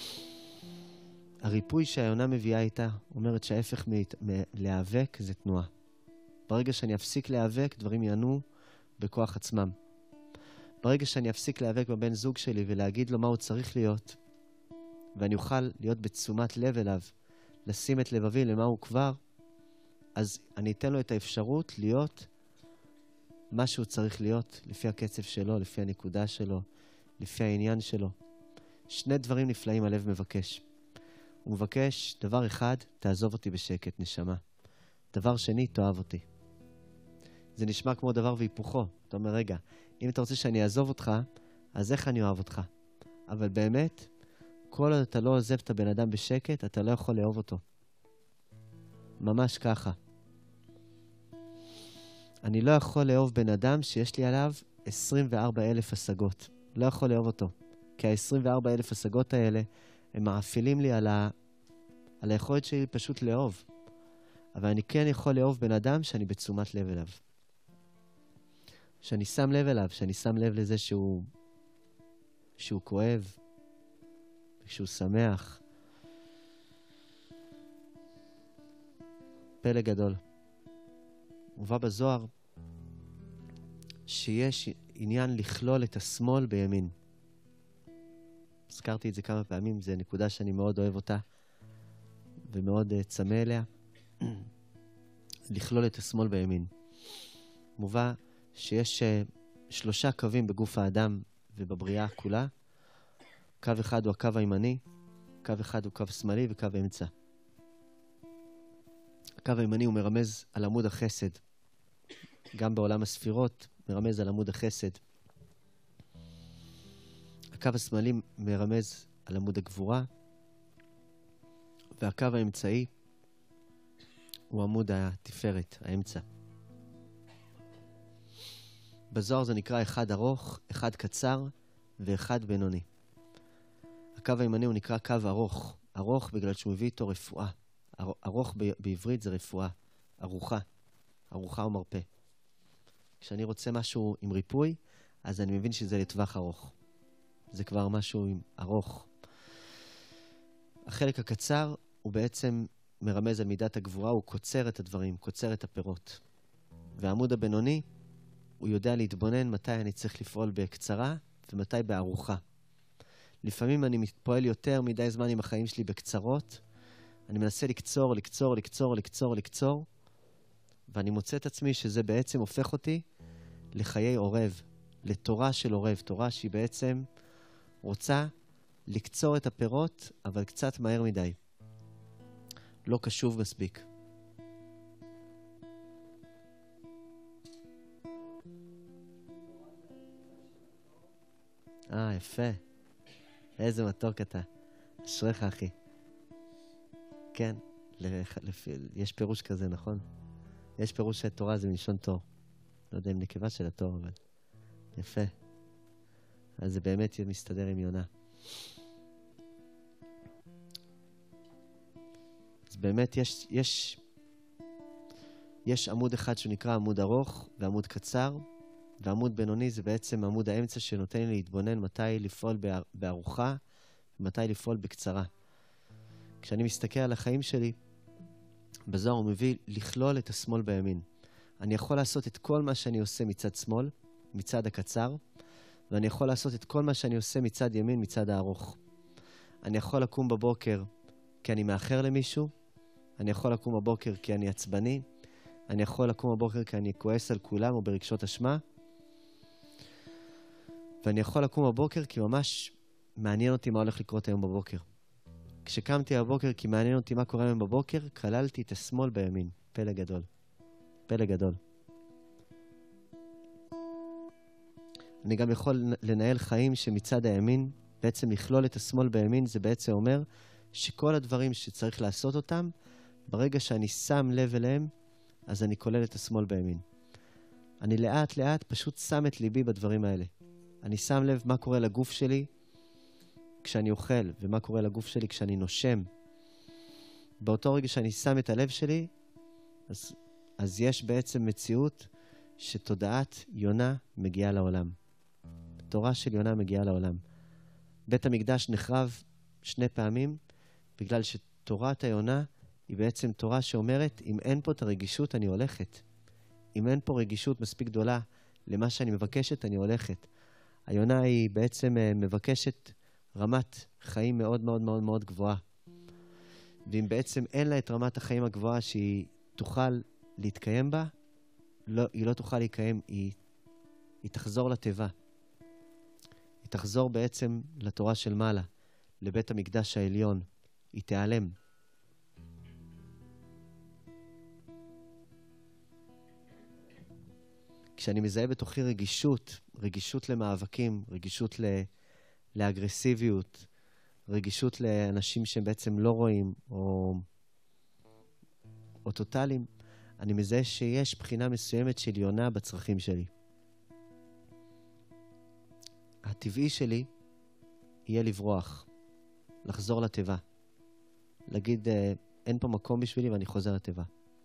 הריפוי שהיונה מביאה איתה אומרת שההפך מלהיאבק זה תנועה. ברגע שאני אפסיק להיאבק, דברים ינועו בכוח עצמם. ברגע שאני אפסיק להיאבק בבן זוג שלי ולהגיד לו מה הוא צריך להיות, ואני אוכל להיות בתשומת לב אליו, לשים את לבבי למה הוא כבר, אז אני אתן לו את האפשרות להיות מה שהוא צריך להיות, לפי הקצב שלו, לפי הנקודה שלו, לפי העניין שלו. שני דברים נפלאים הלב מבקש. הוא מבקש, דבר אחד, תעזוב אותי בשקט, נשמה. דבר שני, תאהב אותי. זה נשמע כמו דבר והיפוכו. אתה אומר, רגע, אם אתה רוצה שאני אעזוב אותך, אז איך אני אוהב אותך? אבל באמת, כל עוד אתה לא עוזב את הבן אדם בשקט, אתה לא יכול לאהוב אותו. ממש ככה. אני לא יכול לאהוב בן אדם שיש לי עליו 24,000 השגות. לא יכול לאהוב אותו. כי ה-24,000 השגות האלה, הם מאפילים לי על היכולת שלי פשוט לאהוב. אבל אני כן יכול לאהוב בן אדם שאני בתשומת לב אליו. שאני שם לב אליו, שאני שם לב לזה שהוא כואב, שהוא שמח. פלא גדול. מובא בזוהר שיש עניין לכלול את השמאל בימין. הזכרתי את זה כמה פעמים, זו נקודה שאני מאוד אוהב אותה ומאוד צמא אליה. לכלול את השמאל בימין. מובא שיש 3 קווים בגוף האדם ובבריאה כולה. קו אחד הוא הקו הימני, קו אחד הוא קו שמאלי וקו אמצע. הקו הימני הוא מרמז על עמוד החסד. גם בעולם הספירות מרמז על עמוד החסד. הקו השמאלי מרמז על עמוד הגבורה. והקו האמצעי הוא עמוד התפארת, האמצע. בזוהר זה נקרא אחד ארוך, אחד קצר ואחד בינוני. הקו הימני הוא נקרא קו ארוך. ארוך בגלל שהוא מביא איתו רפואה. ארוך בעברית זה רפואה. ארוחה או מרפא. כשאני רוצה משהו עם ריפוי, אז אני מבין שזה לטווח ארוך. זה כבר משהו עם ארוך. החלק הקצר הוא בעצם מרמז על מידת הגבורה, הוא קוצר את הדברים, קוצר את הפירות. והעמוד הבינוני, הוא יודע להתבונן מתי אני צריך לפעול בקצרה ומתי בארוחה. לפעמים אני פועל יותר מדי זמן עם החיים שלי בקצרות, אני מנסה לקצור, ואני מוצא את עצמי שזה בעצם הופך אותי לחיי עורב, לתורה של עורב, תורה שהיא בעצם רוצה לקצור את הפירות, אבל קצת מהר מדי. לא קשוב מספיק. יפה. איזה מתוק אתה. אשריך, אחי. כן, יש פירוש כזה, נכון? יש פירוש שתורה זה מלשון תור. לא יודע אם נקבה של התור, אבל יפה. אז זה באמת מסתדר עם יונה. אז באמת יש עמוד אחד שנקרא עמוד ארוך ועמוד קצר, ועמוד בינוני זה בעצם עמוד האמצע שנותן לי להתבונן מתי לפעול בארוחה ומתי לפעול בקצרה. כשאני מסתכל על החיים שלי, בזוהר הוא מביא לכלול את השמאל בימין. אני יכול לעשות את כל מה שאני עושה מצד שמאל, מצד הקצר, ואני יכול לעשות את כל מה שאני עושה מצד ימין, מצד הארוך. אני יכול לקום בבוקר כי אני מאחר למישהו, אני יכול לקום בבוקר כי אני עצבני, אני יכול לקום בבוקר כי אני כועס על כולם או ברגשות אשמה, ואני יכול לקום בבוקר כי ממש מעניין אותי מה הולך לקרות היום בבוקר. כשקמתי בבוקר כי מעניין אותי מה קורה היום בבוקר, כללתי את השמאל בימין. פלא גדול. פלא גדול. אני גם יכול לנהל חיים שמצד הימין, בעצם לכלול את השמאל בימין, זה בעצם אומר שכל הדברים שצריך לעשות אותם, ברגע שאני שם לב אליהם, אז אני כולל את השמאל בימין. אני לאט לאט פשוט שם את ליבי בדברים האלה. אני שם לב מה קורה לגוף שלי כשאני אוכל, ומה קורה לגוף שלי כשאני נושם. באותו רגע שאני שם את הלב שלי, אז יש בעצם מציאות שתודעת יונה מגיעה לעולם. תורה של יונה מגיעה לעולם. בית המקדש נחרב 2 פעמים, בגלל שתורת היונה היא בעצם תורה שאומרת, אם אין פה את הרגישות, אני הולכת. אם אין פה רגישות מספיק גדולה למה שאני מבקשת, אני הולכת. היונה היא בעצם מבקשת רמת חיים מאוד מאוד מאוד מאוד גבוהה. ואם בעצם אין לה את רמת החיים הגבוהה שהיא תוכל להתקיים בה, היא לא תוכל להיקיים, היא תחזור לטבע. היא תחזור בעצם לתורה של מעלה, לבית המקדש העליון. היא תיעלם. כשאני מזהה בתוכי רגישות למאבקים, רגישות לאגרסיביות, רגישות לאנשים שהם בעצם לא רואים או טוטליים, אני מזהה שיש בחינה מסוימת של יונה בצרכים שלי. הטבעי שלי יהיה לברוח, לחזור לטבע. להגיד, אין פה מקום בשבילי ואני חוזר לטבע.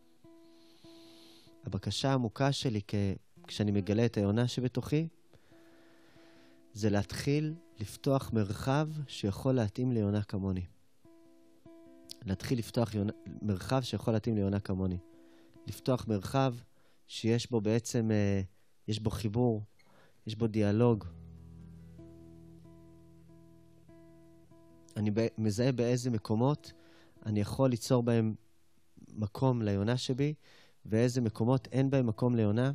הבקשה העמוקה שלי כשאני מגלה את היונה שבתוכי, זה להתחיל לפתוח מרחב שיכול להתאים ליונה כמוני. להתחיל לפתוח מרחב שיכול להתאים ליונה כמוני. לפתוח מרחב שיש בו בעצם, יש בו חיבור, יש בו דיאלוג. אני מזהה באיזה מקומות אני יכול ליצור בהם מקום ליונה שבי, ואיזה מקומות אין בהם מקום ליונה.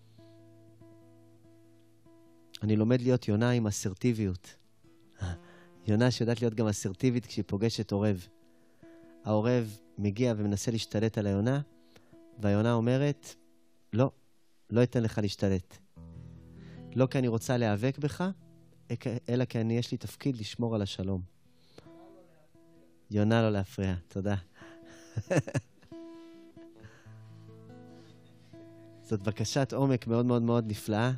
אני לומד להיות יונה עם אסרטיביות. יונה שיודעת להיות גם אסרטיבית כשהיא פוגשת עורב. העורב מגיע ומנסה להשתלט על היונה, והיונה אומרת, לא אתן לך להשתלט. לא כי אני רוצה להיאבק בך, אלא כי יש לי תפקיד לשמור על השלום. יונה לא להפריע, תודה. זאת בקשת עומק מאוד מאוד מאוד נפלאה.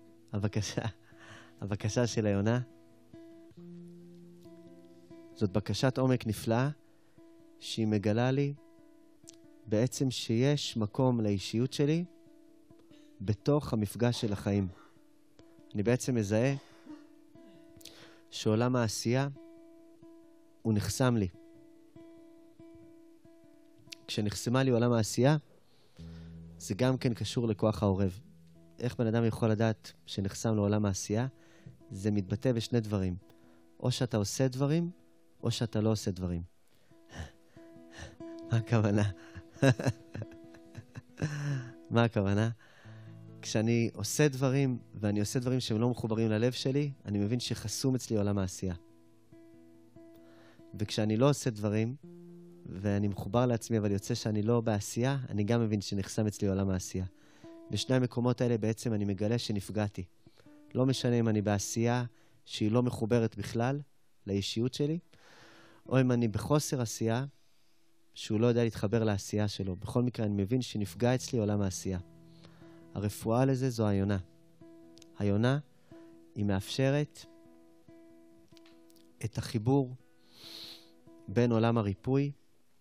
הבקשה של היונה. זאת בקשת עומק נפלאה, שהיא מגלה לי בעצם שיש מקום לאישיות שלי בתוך המפגש של החיים. אני בעצם מזהה שעולם העשייה הוא נחסם לי. כשנחסמה לי עולם העשייה, זה גם כן קשור לכוח העורב. איך בן אדם יכול לדעת שנחסם לו עולם העשייה? זה מתבטא בשני דברים. או שאתה עושה דברים, או שאתה לא עושה דברים. מה הכוונה? מה הכוונה? כשאני עושה דברים, ואני עושה דברים שהם לא מחוברים ללב שלי, אני מבין שחסום אצלי עולם העשייה. וכשאני לא עושה דברים, ואני מחובר לעצמי, אבל יוצא שאני לא בעשייה, אני גם מבין שנחסם אצלי עולם העשייה. בשני המקומות האלה בעצם אני מגלה שנפגעתי. לא משנה אם אני בעשייה שהיא לא מחוברת בכלל לאישיות שלי, או אם אני בחוסר עשייה שהוא לא יודע להתחבר לעשייה שלו. בכל מקרה אני מבין שנפגע אצלי עולם העשייה. הרפואה לזה זו היונה. היונה היא מאפשרת את החיבור בין עולם הריפוי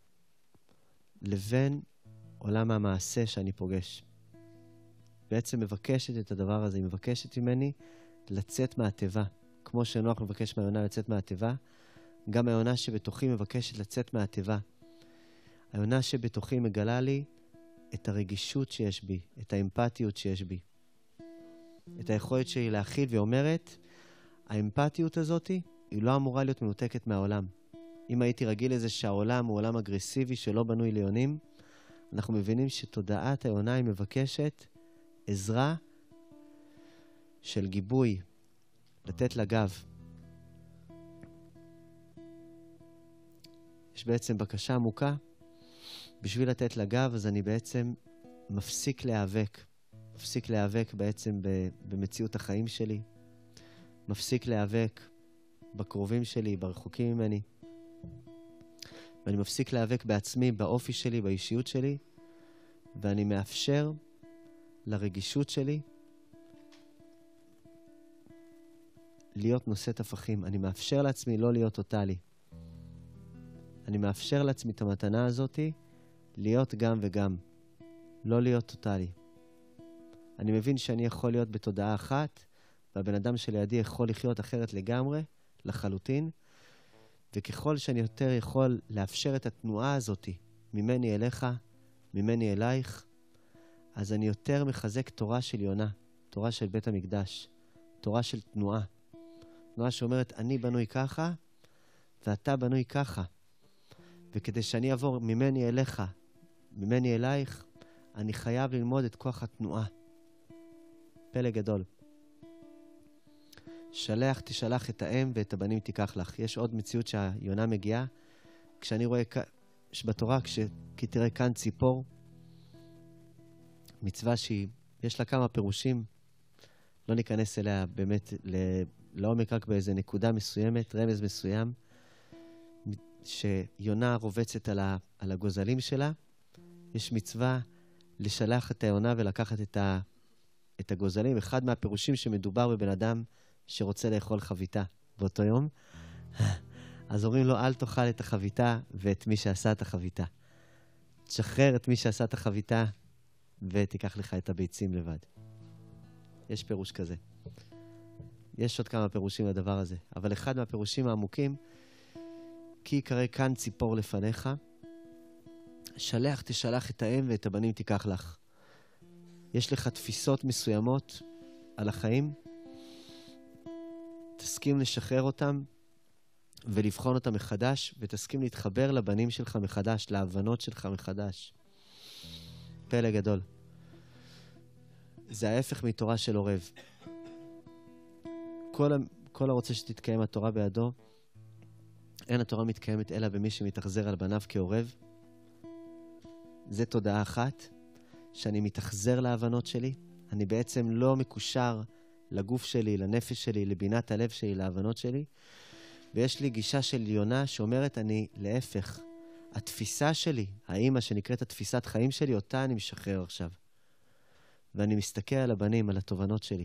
לבין עולם המעשה שאני פוגש. בעצם מבקשת את הדבר הזה, היא מבקשת ממני לצאת מהטבע. כמו שנוח מבקש מהיונה לצאת מהטבע, גם היונה שבתוכי מבקשת לצאת מהטבע. היונה שבתוכי מגלה לי את הרגישות שיש בי, את האמפתיות שיש בי. את היכולת שלי להכיל, ואומרת, האמפתיות הזאת היא לא אמורה להיות מנותקת מהעולם. אם הייתי רגיל לזה שהעולם הוא עולם אגרסיבי שלא בנוי ליונים, אנחנו מבינים שתודעת היונה היא מבקשת עזרה של גיבוי, לתת לה גב. יש בעצם בקשה עמוקה, בשביל לתת לה גב, אז אני בעצם מפסיק להיאבק בעצם במציאות החיים שלי, מפסיק להיאבק בקרובים שלי, ברחוקים ממני, ואני מפסיק להיאבק בעצמי, באופי שלי, באישיות שלי, ואני מאפשר לרגישות שלי להיות נושא תפחים. אני מאפשר לעצמי לא להיות טוטלי. אני מאפשר לעצמי את המתנה הזאת להיות גם וגם, לא להיות טוטלי. אני מבין שאני יכול להיות בתודעה אחת, והבן אדם שלידי יכול לחיות אחרת לגמרי, לחלוטין, וככל שאני יותר יכול לאפשר את התנועה הזאת ממני אליך, ממני אלייך, אז אני יותר מחזק תורה של יונה, תורה של בית המקדש, תורה של תנועה. תנועה שאומרת, אני בנוי ככה, ואתה בנוי ככה. וכדי שאני אעבור ממני אליך, ממני אלייך, אני חייב ללמוד את כוח התנועה. פלא גדול. שלח תשלח את האם ואת הבנים תיקח לך. יש עוד מציאות שהיונה מגיעה, כשאני רואה בתורה, כי תראה כאן ציפור, מצווה יש לה כמה פירושים, לא ניכנס אליה באמת לעומק, רק באיזה נקודה מסוימת, רמז מסוים, שיונה רובצת על הגוזלים שלה. יש מצווה לשלח את היונה ולקחת את הגוזלים. אחד מהפירושים שמדובר בבן אדם שרוצה לאכול חביתה באותו יום, אז אומרים לו, אל תאכל את החביתה ואת מי שעשה את החביתה. תשחרר את מי שעשה את החביתה ותיקח לך את הביצים לבד. יש פירוש כזה. יש עוד כמה פירושים לדבר הזה, אבל אחד מהפירושים העמוקים, כי יקרא כאן ציפור לפניך, שלח תשלח את האם ואת הבנים תיקח לך. יש לך תפיסות מסוימות על החיים, תסכים לשחרר אותם ולבחון אותם מחדש, ותסכים להתחבר לבנים שלך מחדש, להבנות שלך מחדש. פלא גדול. זה ההפך מתורה של עורב. כל הרוצה שתתקיים התורה בידו, אין התורה מתקיימת אלא במי שמתאכזר על בניו כעורב. זה תודעה אחת, שאני מתאכזר להבנות שלי, אני בעצם לא מקושר לגוף שלי, לנפש שלי, לבינת הלב שלי, להבנות שלי, ויש לי גישה של יונה שאומרת, אני להפך, התפיסה שלי, האמא שנקראת התפיסת חיים שלי, אותה אני משחרר עכשיו. ואני מסתכל על הבנים, על התובנות שלי.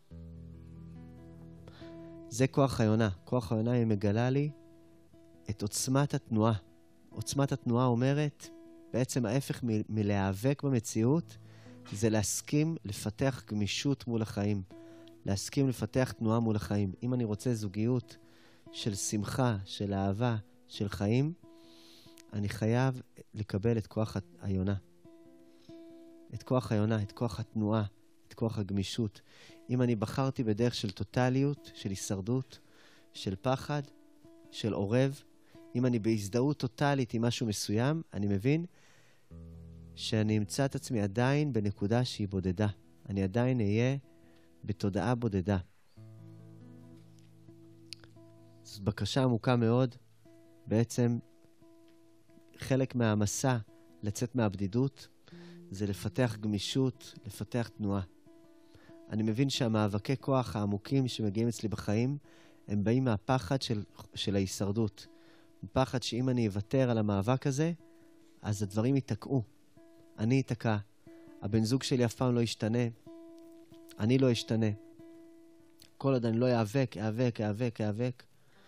זה כוח היונה. כוח היונה היא מגלה לי את עוצמת התנועה. עוצמת התנועה אומרת, בעצם ההפך מלהיאבק במציאות, זה להסכים לפתח גמישות מול החיים. להסכים לפתח תנועה מול החיים. אם אני רוצה זוגיות של שמחה, של אהבה, של חיים, אני חייב לקבל את כוח היונה. את כוח היונה, את כוח התנועה, את כוח הגמישות. אם אני בחרתי בדרך של טוטליות, של הישרדות, של פחד, של עורב, אם אני בהזדהות טוטלית עם משהו מסוים, אני מבין שאני אמצא את עצמי עדיין בנקודה שהיא בודדה. אני עדיין אהיה בתודעה בודדה. זאת בקשה עמוקה מאוד. בעצם חלק מהמסע לצאת מהבדידות זה לפתח גמישות, לפתח תנועה. אני מבין שהמאבקי כוח העמוקים שמגיעים אצלי בחיים, הם באים מהפחד של ההישרדות. פחד שאם אני אוותר על המאבק הזה, אז הדברים ייתקעו. אני ייתקע. הבן זוג שלי אף פעם לא ישתנה. אני לא אשתנה. כל עוד אני לא אאבק.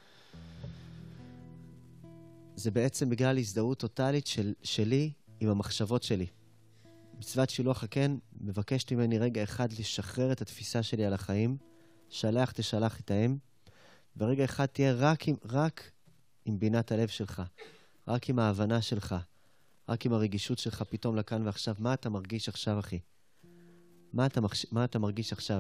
זה בעצם בגלל הזדהות טוטלית שלי עם המחשבות שלי. מצוות שילוח הקן מבקשת ממני רגע אחד לשחרר את התפיסה שלי על החיים, שלח תשלח את האם, ורגע אחד תהיה רק עם בינת הלב שלך, רק עם ההבנה שלך, רק עם הרגישות שלך פתאום לכאן ועכשיו. מה אתה מרגיש עכשיו, אחי? מה אתה מרגיש עכשיו?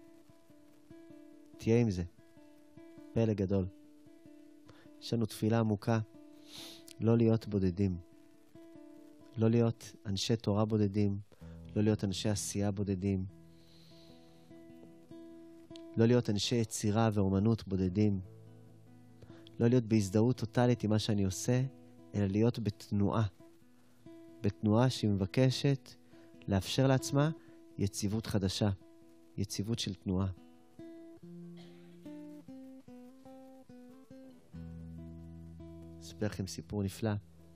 תהיה עם זה. פלא גדול. יש לנו תפילה עמוקה, לא להיות בודדים. לא להיות אנשי תורה בודדים, לא להיות אנשי עשייה בודדים, לא להיות אנשי יצירה ואומנות בודדים, לא להיות בהזדהות טוטלית עם מה שאני עושה, אלא להיות בתנועה. בתנועה שהיא מבקשת לאפשר לעצמה יציבות חדשה, יציבות של תנועה. אספר לכם סיפור נפלא.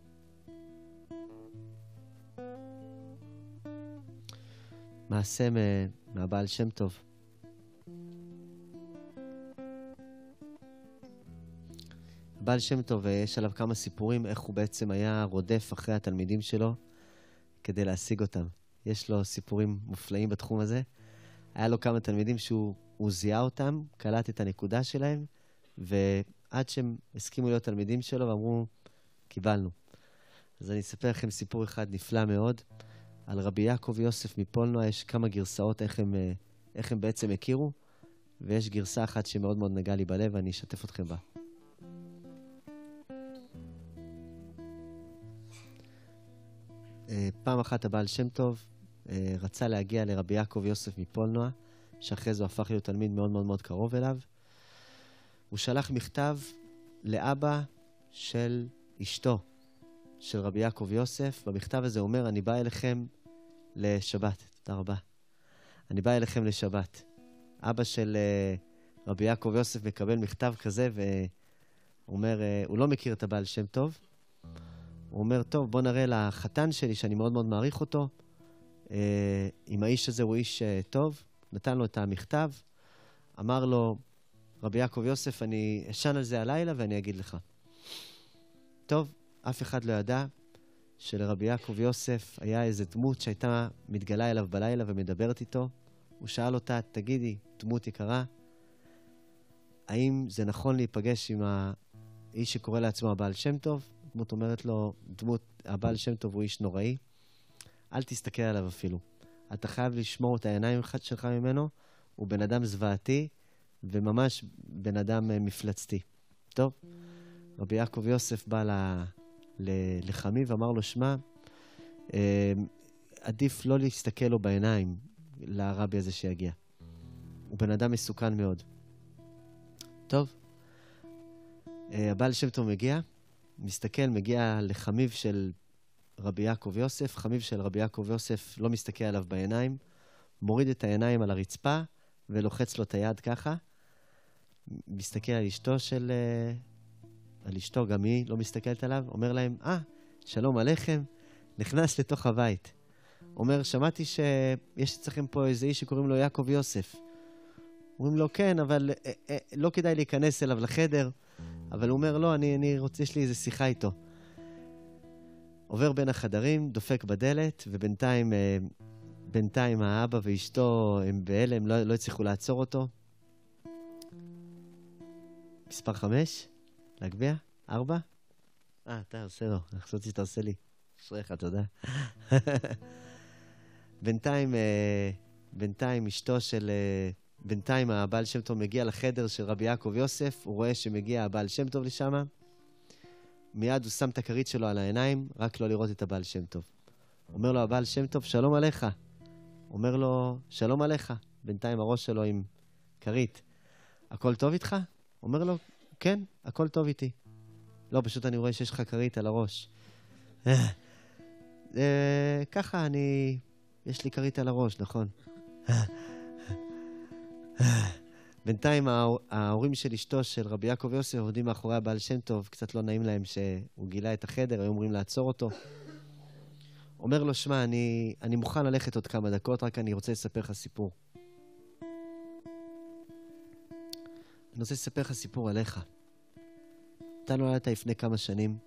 מעשה מהבעל שם טוב. הבעל שם טוב, יש עליו כמה סיפורים איך הוא בעצם היה רודף אחרי התלמידים שלו כדי להשיג אותם. יש לו סיפורים מופלאים בתחום הזה. היה לו כמה תלמידים שהוא זיהה אותם, קלט את הנקודה שלהם, ועד שהם הסכימו להיות תלמידים שלו ואמרו, קיבלנו. אז אני אספר לכם סיפור אחד נפלא מאוד. על רבי יעקב יוסף מפולנוע יש כמה גרסאות איך הם בעצם הכירו, ויש גרסה אחת שמאוד מאוד נגעה לי בלב ואני אשתף אתכם בה. פעם אחת הבעל שם טוב רצה להגיע לרבי יעקב יוסף מפולנוע, שאחרי זה הוא הפך להיות תלמיד מאוד מאוד מאוד קרוב אליו. הוא שלח מכתב לאבא של אשתו, של רבי יעקב יוסף. במכתב הזה הוא אומר, אני בא אליכם לשבת. תודה רבה. אני בא אליכם לשבת. אבא של רבי יעקב יוסף מקבל מכתב כזה, והוא אומר, הוא לא מכיר את הבעל שם טוב. הוא אומר, טוב, בוא נראה לחתן שלי, שאני מאוד מאוד מעריך אותו. אם האיש הזה הוא איש טוב, נתן לו את המכתב, אמר לו, רבי יעקב יוסף, אני אשן על זה הלילה ואני אגיד לך. טוב, אף אחד לא ידע שלרבי יעקב יוסף היה איזו דמות שהייתה מתגלה אליו בלילה ומדברת איתו. הוא שאל אותה, תגידי, דמות יקרה, האם זה נכון להיפגש עם האיש שקורא לעצמו הבעל שם טוב? דמות אומרת לו, הבעל שם טוב הוא איש נוראי, אל תסתכל עליו אפילו. אתה חייב לשמור את העיניים שלך ממנו, הוא בן אדם זוועתי, וממש בן אדם מפלצתי. טוב, רבי יעקב יוסף בא לחמי ואמר לו, שמע, עדיף לא להסתכל לו בעיניים לרבי הזה שיגיע. הוא בן אדם מסוכן מאוד. טוב, הבעל שם טוב מגיע לחמיו של רבי יעקב יוסף. חמיו של רבי יעקב יוסף לא מסתכל עליו בעיניים, מוריד את העיניים על הרצפה ולוחץ לו את היד ככה. מסתכל על אשתו גם היא לא מסתכלת עליו, אומר להם, שלום עליכם, נכנס לתוך הבית. אומר, שמעתי שיש אצלכם פה איזה איש שקוראים לו יעקב יוסף. אומרים לו, כן, אבל לא כדאי להיכנס אליו לחדר. אבל הוא אומר, לא, אני רוצה, יש לי איזו שיחה איתו. עובר בין החדרים, דופק בדלת, ובינתיים האבא ואשתו הם בהלם, לא הצליחו לעצור אותו. מספר 5, להגביה, 4. אתה עושה לו, אני חשבתי שאתה עושה לי. אשריך, תודה. בינתיים הבעל שם טוב מגיע לחדר של רבי יעקב יוסף, הוא רואה שמגיע הבעל שם טוב לשם, מיד הוא שם את הכרית שלו על העיניים, רק לא לראות את הבעל שם טוב. אומר לו הבעל שם טוב, שלום עליך. אומר לו, שלום עליך. בינתיים הראש שלו עם כרית. הכל טוב איתך? אומר לו, כן, הכל טוב איתי. לא, פשוט אני רואה שיש לך כרית על הראש. ככה יש לי כרית על הראש, נכון. בינתיים ההורים של אשתו של רבי יעקב יוסף עובדים מאחורי הבעל שם טוב, קצת לא נעים להם שהוא גילה את החדר, היו אומרים לעצור אותו. אומר לו, שמע, אני מוכן ללכת עוד כמה דקות, רק אני רוצה לספר לך סיפור. אני רוצה לספר לך סיפור עליך. אתה נולדת לפני כמה שנים,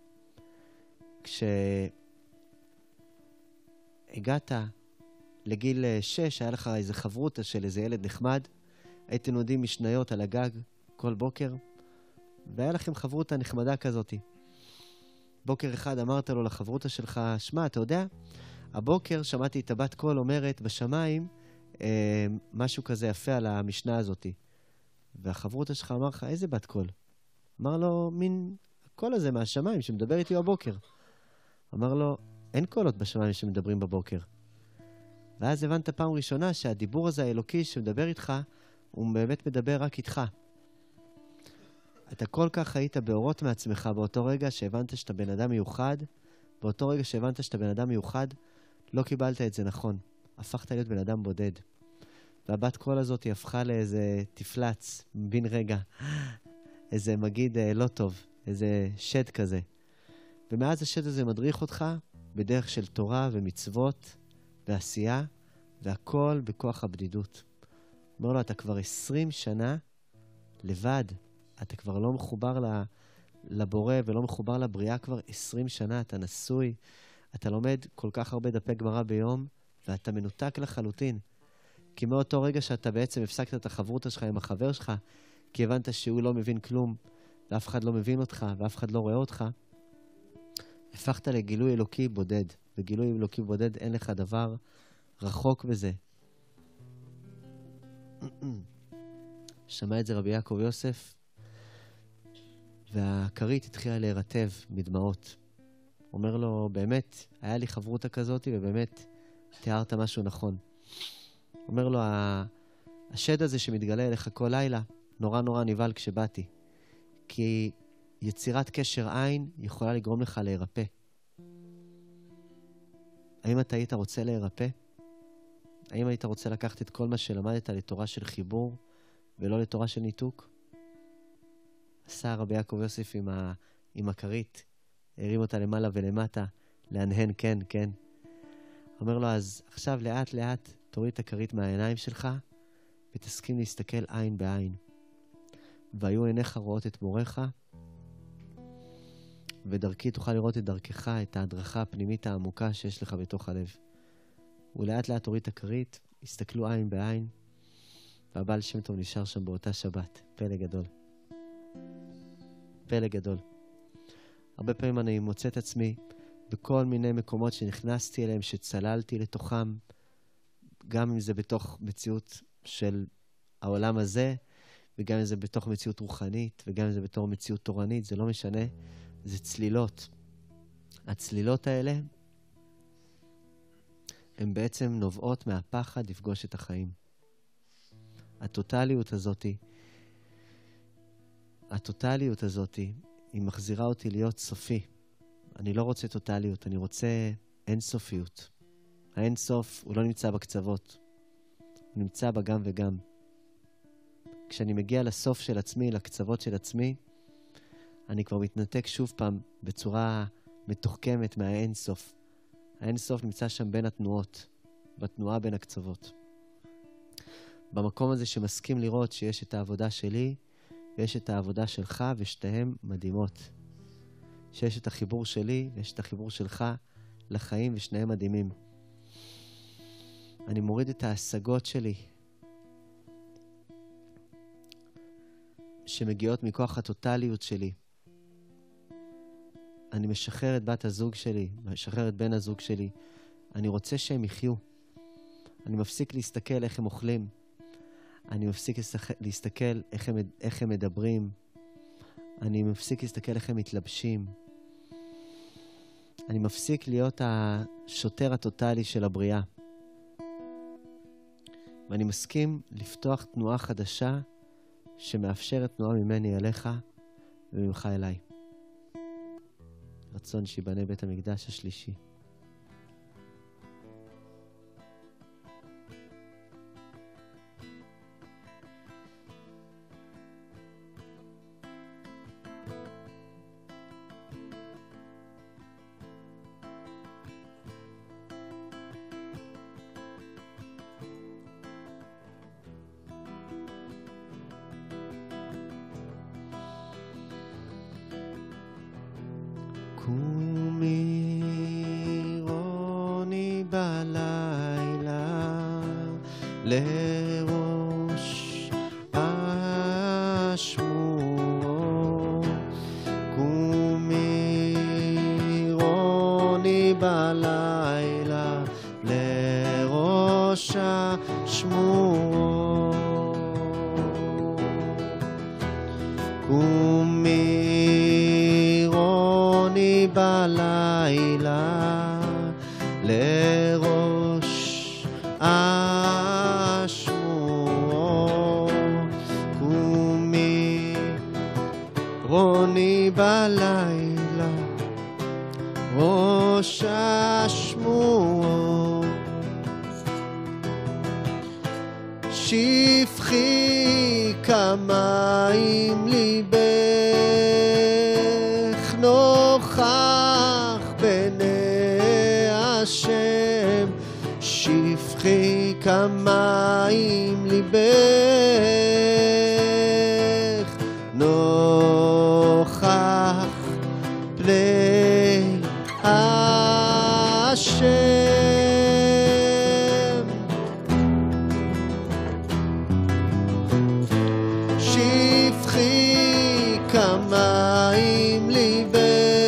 כשהגעת לגיל 6, היה לך איזה חברותה של איזה ילד נחמד, הייתם נודעים משניות על הגג כל בוקר, והיה לכם חברותה נחמדה כזאת. בוקר אחד אמרת לו לחברותה שלך, שמע, אתה יודע, הבוקר שמעתי את הבת קול אומרת בשמיים משהו כזה יפה על המשנה הזאת. והחברותה שלך אמר לך, איזה בת קול? אמר לו, מין הקול הזה מהשמיים שמדבר איתי בבוקר. אמר לו, אין קולות בשמיים שמדברים בבוקר. ואז הבנת פעם ראשונה שהדיבור הזה האלוקי שמדבר איתך, הוא באמת מדבר רק איתך. אתה כל כך היית באורות מעצמך באותו רגע שהבנת שאתה בן אדם מיוחד, באותו רגע שהבנת שאתה בן אדם מיוחד, לא קיבלת את זה נכון. הפכת להיות בן אדם בודד. והבת קול הזאת היא הפכה לאיזה תפלץ, בין רגע. איזה מגיד לא טוב, איזה שד כזה. ומאז השד הזה מדריך אותך בדרך של תורה ומצוות ועשייה, והכל בכוח הבדידות. אומר לו, אתה כבר 20 שנה לבד. אתה כבר לא מחובר לבורא ולא מחובר לבריאה כבר 20 שנה. אתה נשוי, אתה לומד כל כך הרבה דפי גמרא ביום, ואתה מנותק לחלוטין. כי מאותו רגע שאתה בעצם הפסקת את החברותה שלך עם החבר שלך, כי הבנת שהוא לא מבין כלום, ואף אחד לא מבין אותך, ואף אחד לא רואה אותך, הפכת לגילוי אלוקי בודד. וגילוי אלוקי בודד אין לך דבר רחוק בזה. שמע את זה רבי יעקב יוסף, והכרית התחילה להירטב מדמעות. אומר לו, באמת, היה לי חברותה כזאת, ובאמת תיארת משהו נכון. אומר לו, השד הזה שמתגלה אליך כל לילה, נורא נורא נבהל כשבאתי. כי יצירת קשר עין יכולה לגרום לך להירפא. האם אתה היית רוצה להירפא? האם היית רוצה לקחת את כל מה שלמדת לתורה של חיבור, ולא לתורה של ניתוק? עשה רבי יעקב יוסף עם הכרית, הרים אותה למעלה ולמטה, להנהן כן, כן. אומר לו, אז עכשיו לאט לאט תוריד את הכרית מהעיניים שלך, ותסכים להסתכל עין בעין. והיו עיניך רואות את מורך, ודרכי תוכל לראות את דרכך, את ההדרכה הפנימית העמוקה שיש לך בתוך הלב. ולאט לאט תוריד את הכרית, הסתכלו עין בעין, והבעל שם טוב נשאר שם באותה שבת. פלא גדול. פלא גדול. הרבה פעמים אני מוצא את עצמי בכל מיני מקומות שנכנסתי אליהם, שצללתי לתוכם, גם אם זה בתוך מציאות של העולם הזה, וגם אם זה בתוך מציאות רוחנית, וגם אם זה בתוך מציאות תורנית, זה לא משנה, זה צלילות. הצלילות האלה, הן בעצם נובעות מהפחד לפגוש את החיים. הטוטליות הזאת, היא מחזירה אותי להיות סופי. אני לא רוצה טוטליות, אני רוצה אינסופיות. האינסוף הוא לא נמצא בקצוות, הוא נמצא בגם וגם. כשאני מגיע לסוף של עצמי, לקצוות של עצמי, אני כבר מתנתק שוב פעם בצורה מתוחכמת מהאינסוף. האינסוף נמצא שם בין התנועות, בתנועה בין הקצוות. במקום הזה שמסכים לראות שיש את העבודה שלי, ויש את העבודה שלך, ושתיהן מדהימות. שיש את החיבור שלי, ויש את החיבור שלך לחיים, ושניהם מדהימים. אני מוריד את ההשגות שלי, שמגיעות מכוח הטוטליות שלי. אני משחרר את בת הזוג שלי, משחרר את בן הזוג שלי. אני רוצה שהם יחיו. אני מפסיק להסתכל איך הם אוכלים. אני מפסיק להסתכל איך הם מדברים. אני מפסיק להסתכל איך הם מתלבשים. אני מפסיק להיות השוטר הטוטלי של הבריאה. ואני מסכים לפתוח תנועה חדשה שמאפשרת תנועה ממני אליך וממך אליי. רצון שיבנה בית המקדש השלישי. קומי רוני בלילה לראש השמועות. קומי רוני בלילה לראש השמועות. קומי בלילה לראש השמועות. קומי רוני בלילה ראש השמועות. שפכי כמים ליבך נוכח בני השם. שפכי כמים ליבך נוכח בני השם. שפכי כמים ליבך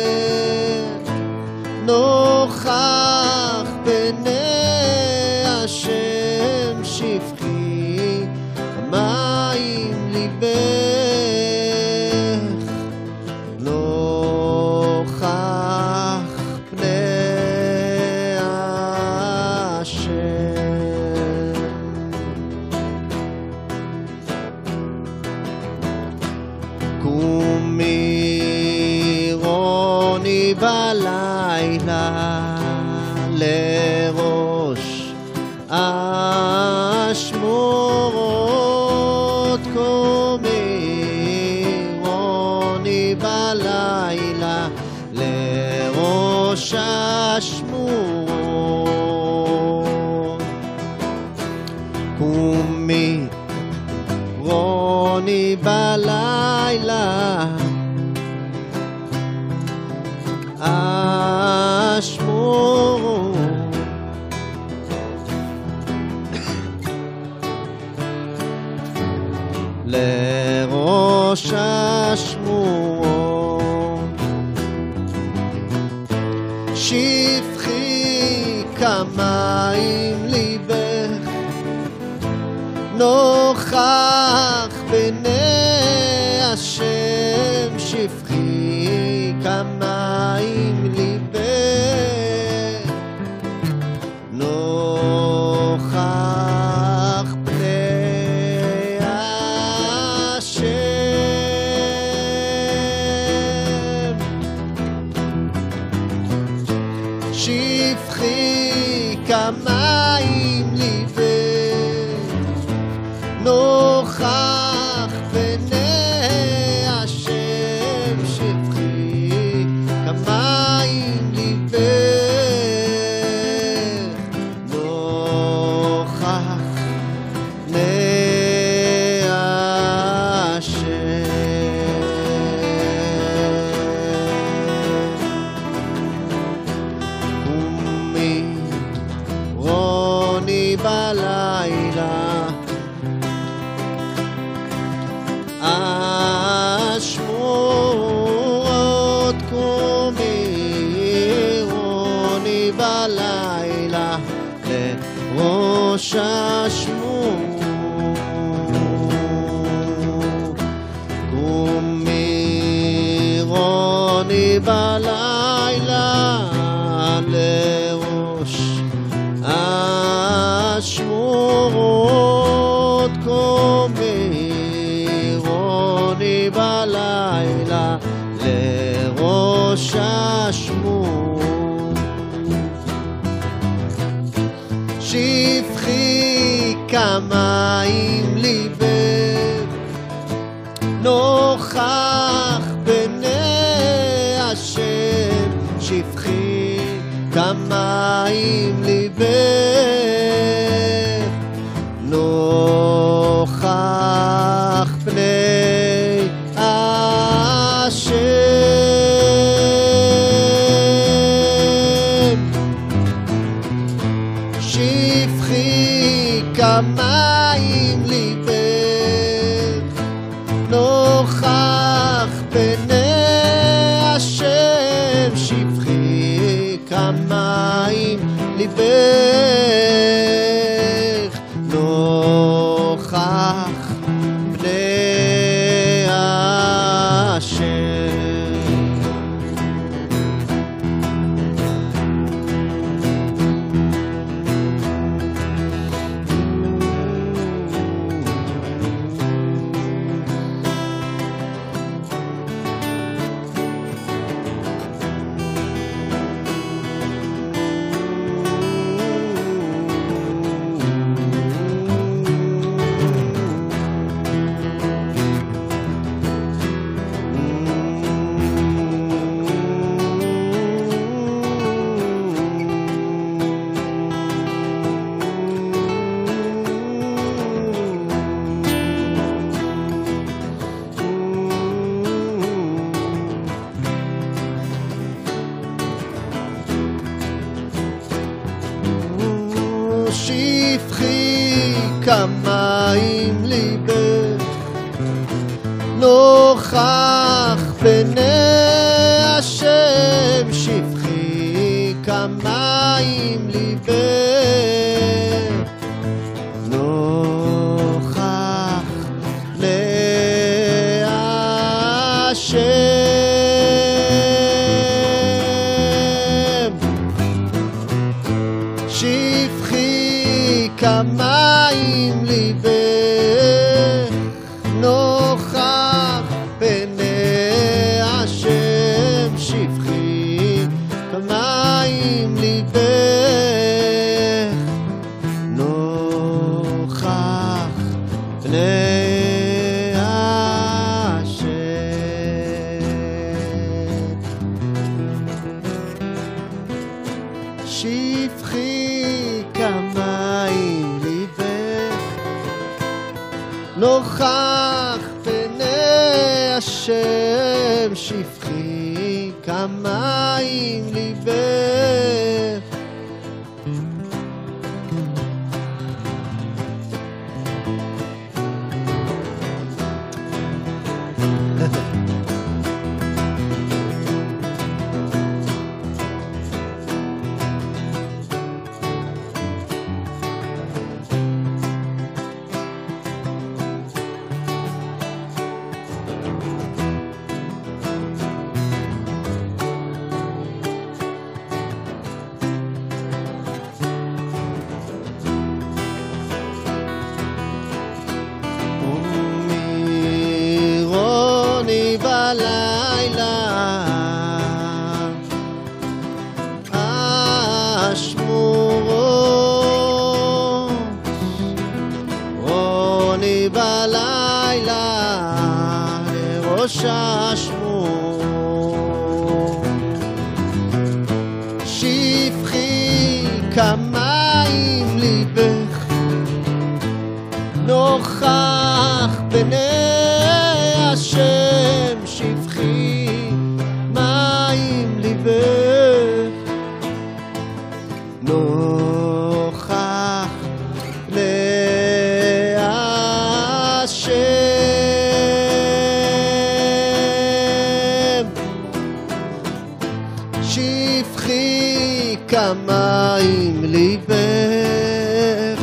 נוכח בני השם. שפכי כמים ליבך נוכח לראש אשמורות קומי רוני בלילה לראש אשמורות קומי רוני בלילה אשמורות לראש אשמורות שפכי כמים ליבך נוכח בני השם שפכי כמים ליבך נוכח בני השם שפכי כמים ליבך נוכח בני השם שפכי כמים ליבך נוכח בני השם קומי רוני בלילה אשמורות קומי רוני בלילה לראש אשמורות קומי רוני בלילה לראש אשמורות קומי רוני בלילה לראש אשמורות שפכי כמים ליבך נוכח בני השם שפכי כמים ליבך נוכח בני השם שפכי כמים ליבך נוכח בני השם שפכי כמים ליבך נוכח בני השם שפכי כמים ליבך נוכח בני השם שפכי כמים ליבך נוכח בני השם שפכי כמים ליבך נוכח בני השם שפכי כמים ליבך שפכי כמים ליבך, נוכח פני השם, שפכי כמים ליבך. שפכי כמים ליבך, נוכח פני השם, שפכי מים ליבך, נוכח פני השם, שפכי כמים ליבך,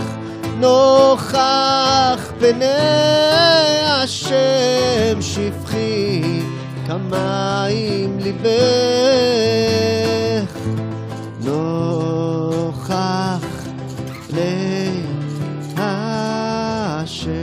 נוכח פני השם, שפכי כמים ליבך, נוכח פני השם.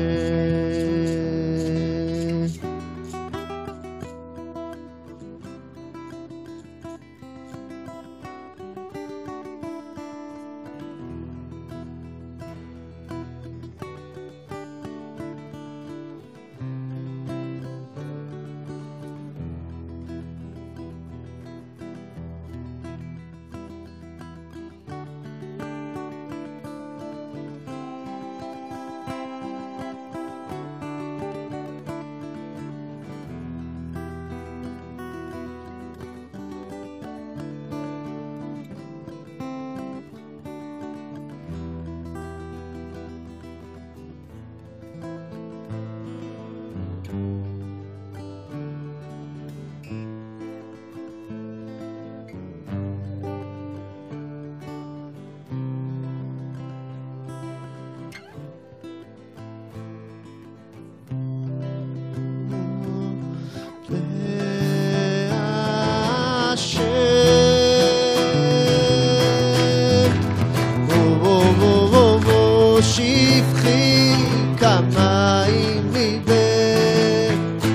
שפכי כמים ליבך,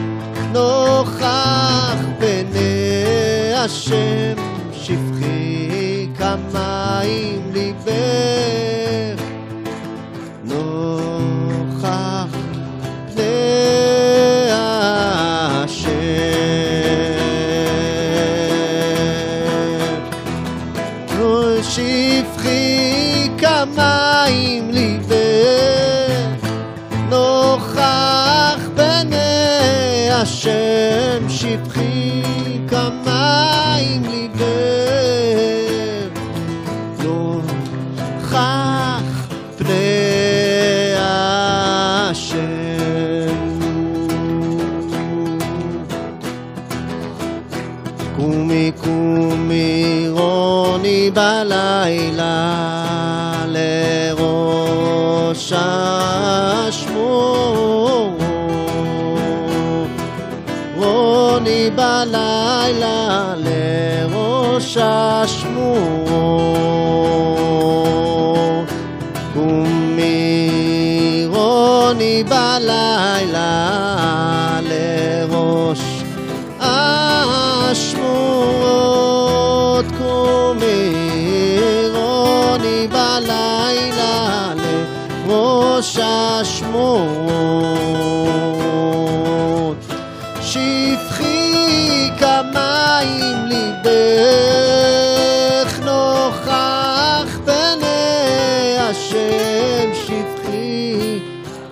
נוכח פני השם, שפכי כמים ליבך, נוכח פני השם, שפכי כמים ליבך, נוכח פני השם, שפכי כמים ליבך, נוכח פני השם. קומי קומי רוני בלילה, לראש השמור, רוני בלילה, לראש השמור. קומי רוני בלילה, לראש השמורות, קומי רוני בלילה, לראש השמורות, שפכי כמים ליבך, נוכח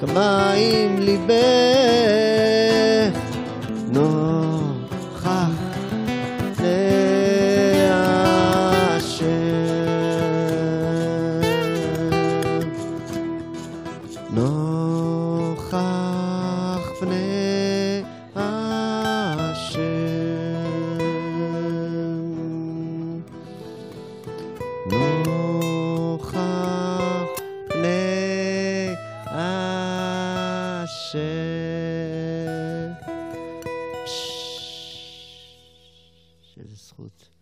כמה עם ליבך נוכח נוכח פני השם, נוכח פני השם. איזה זכות.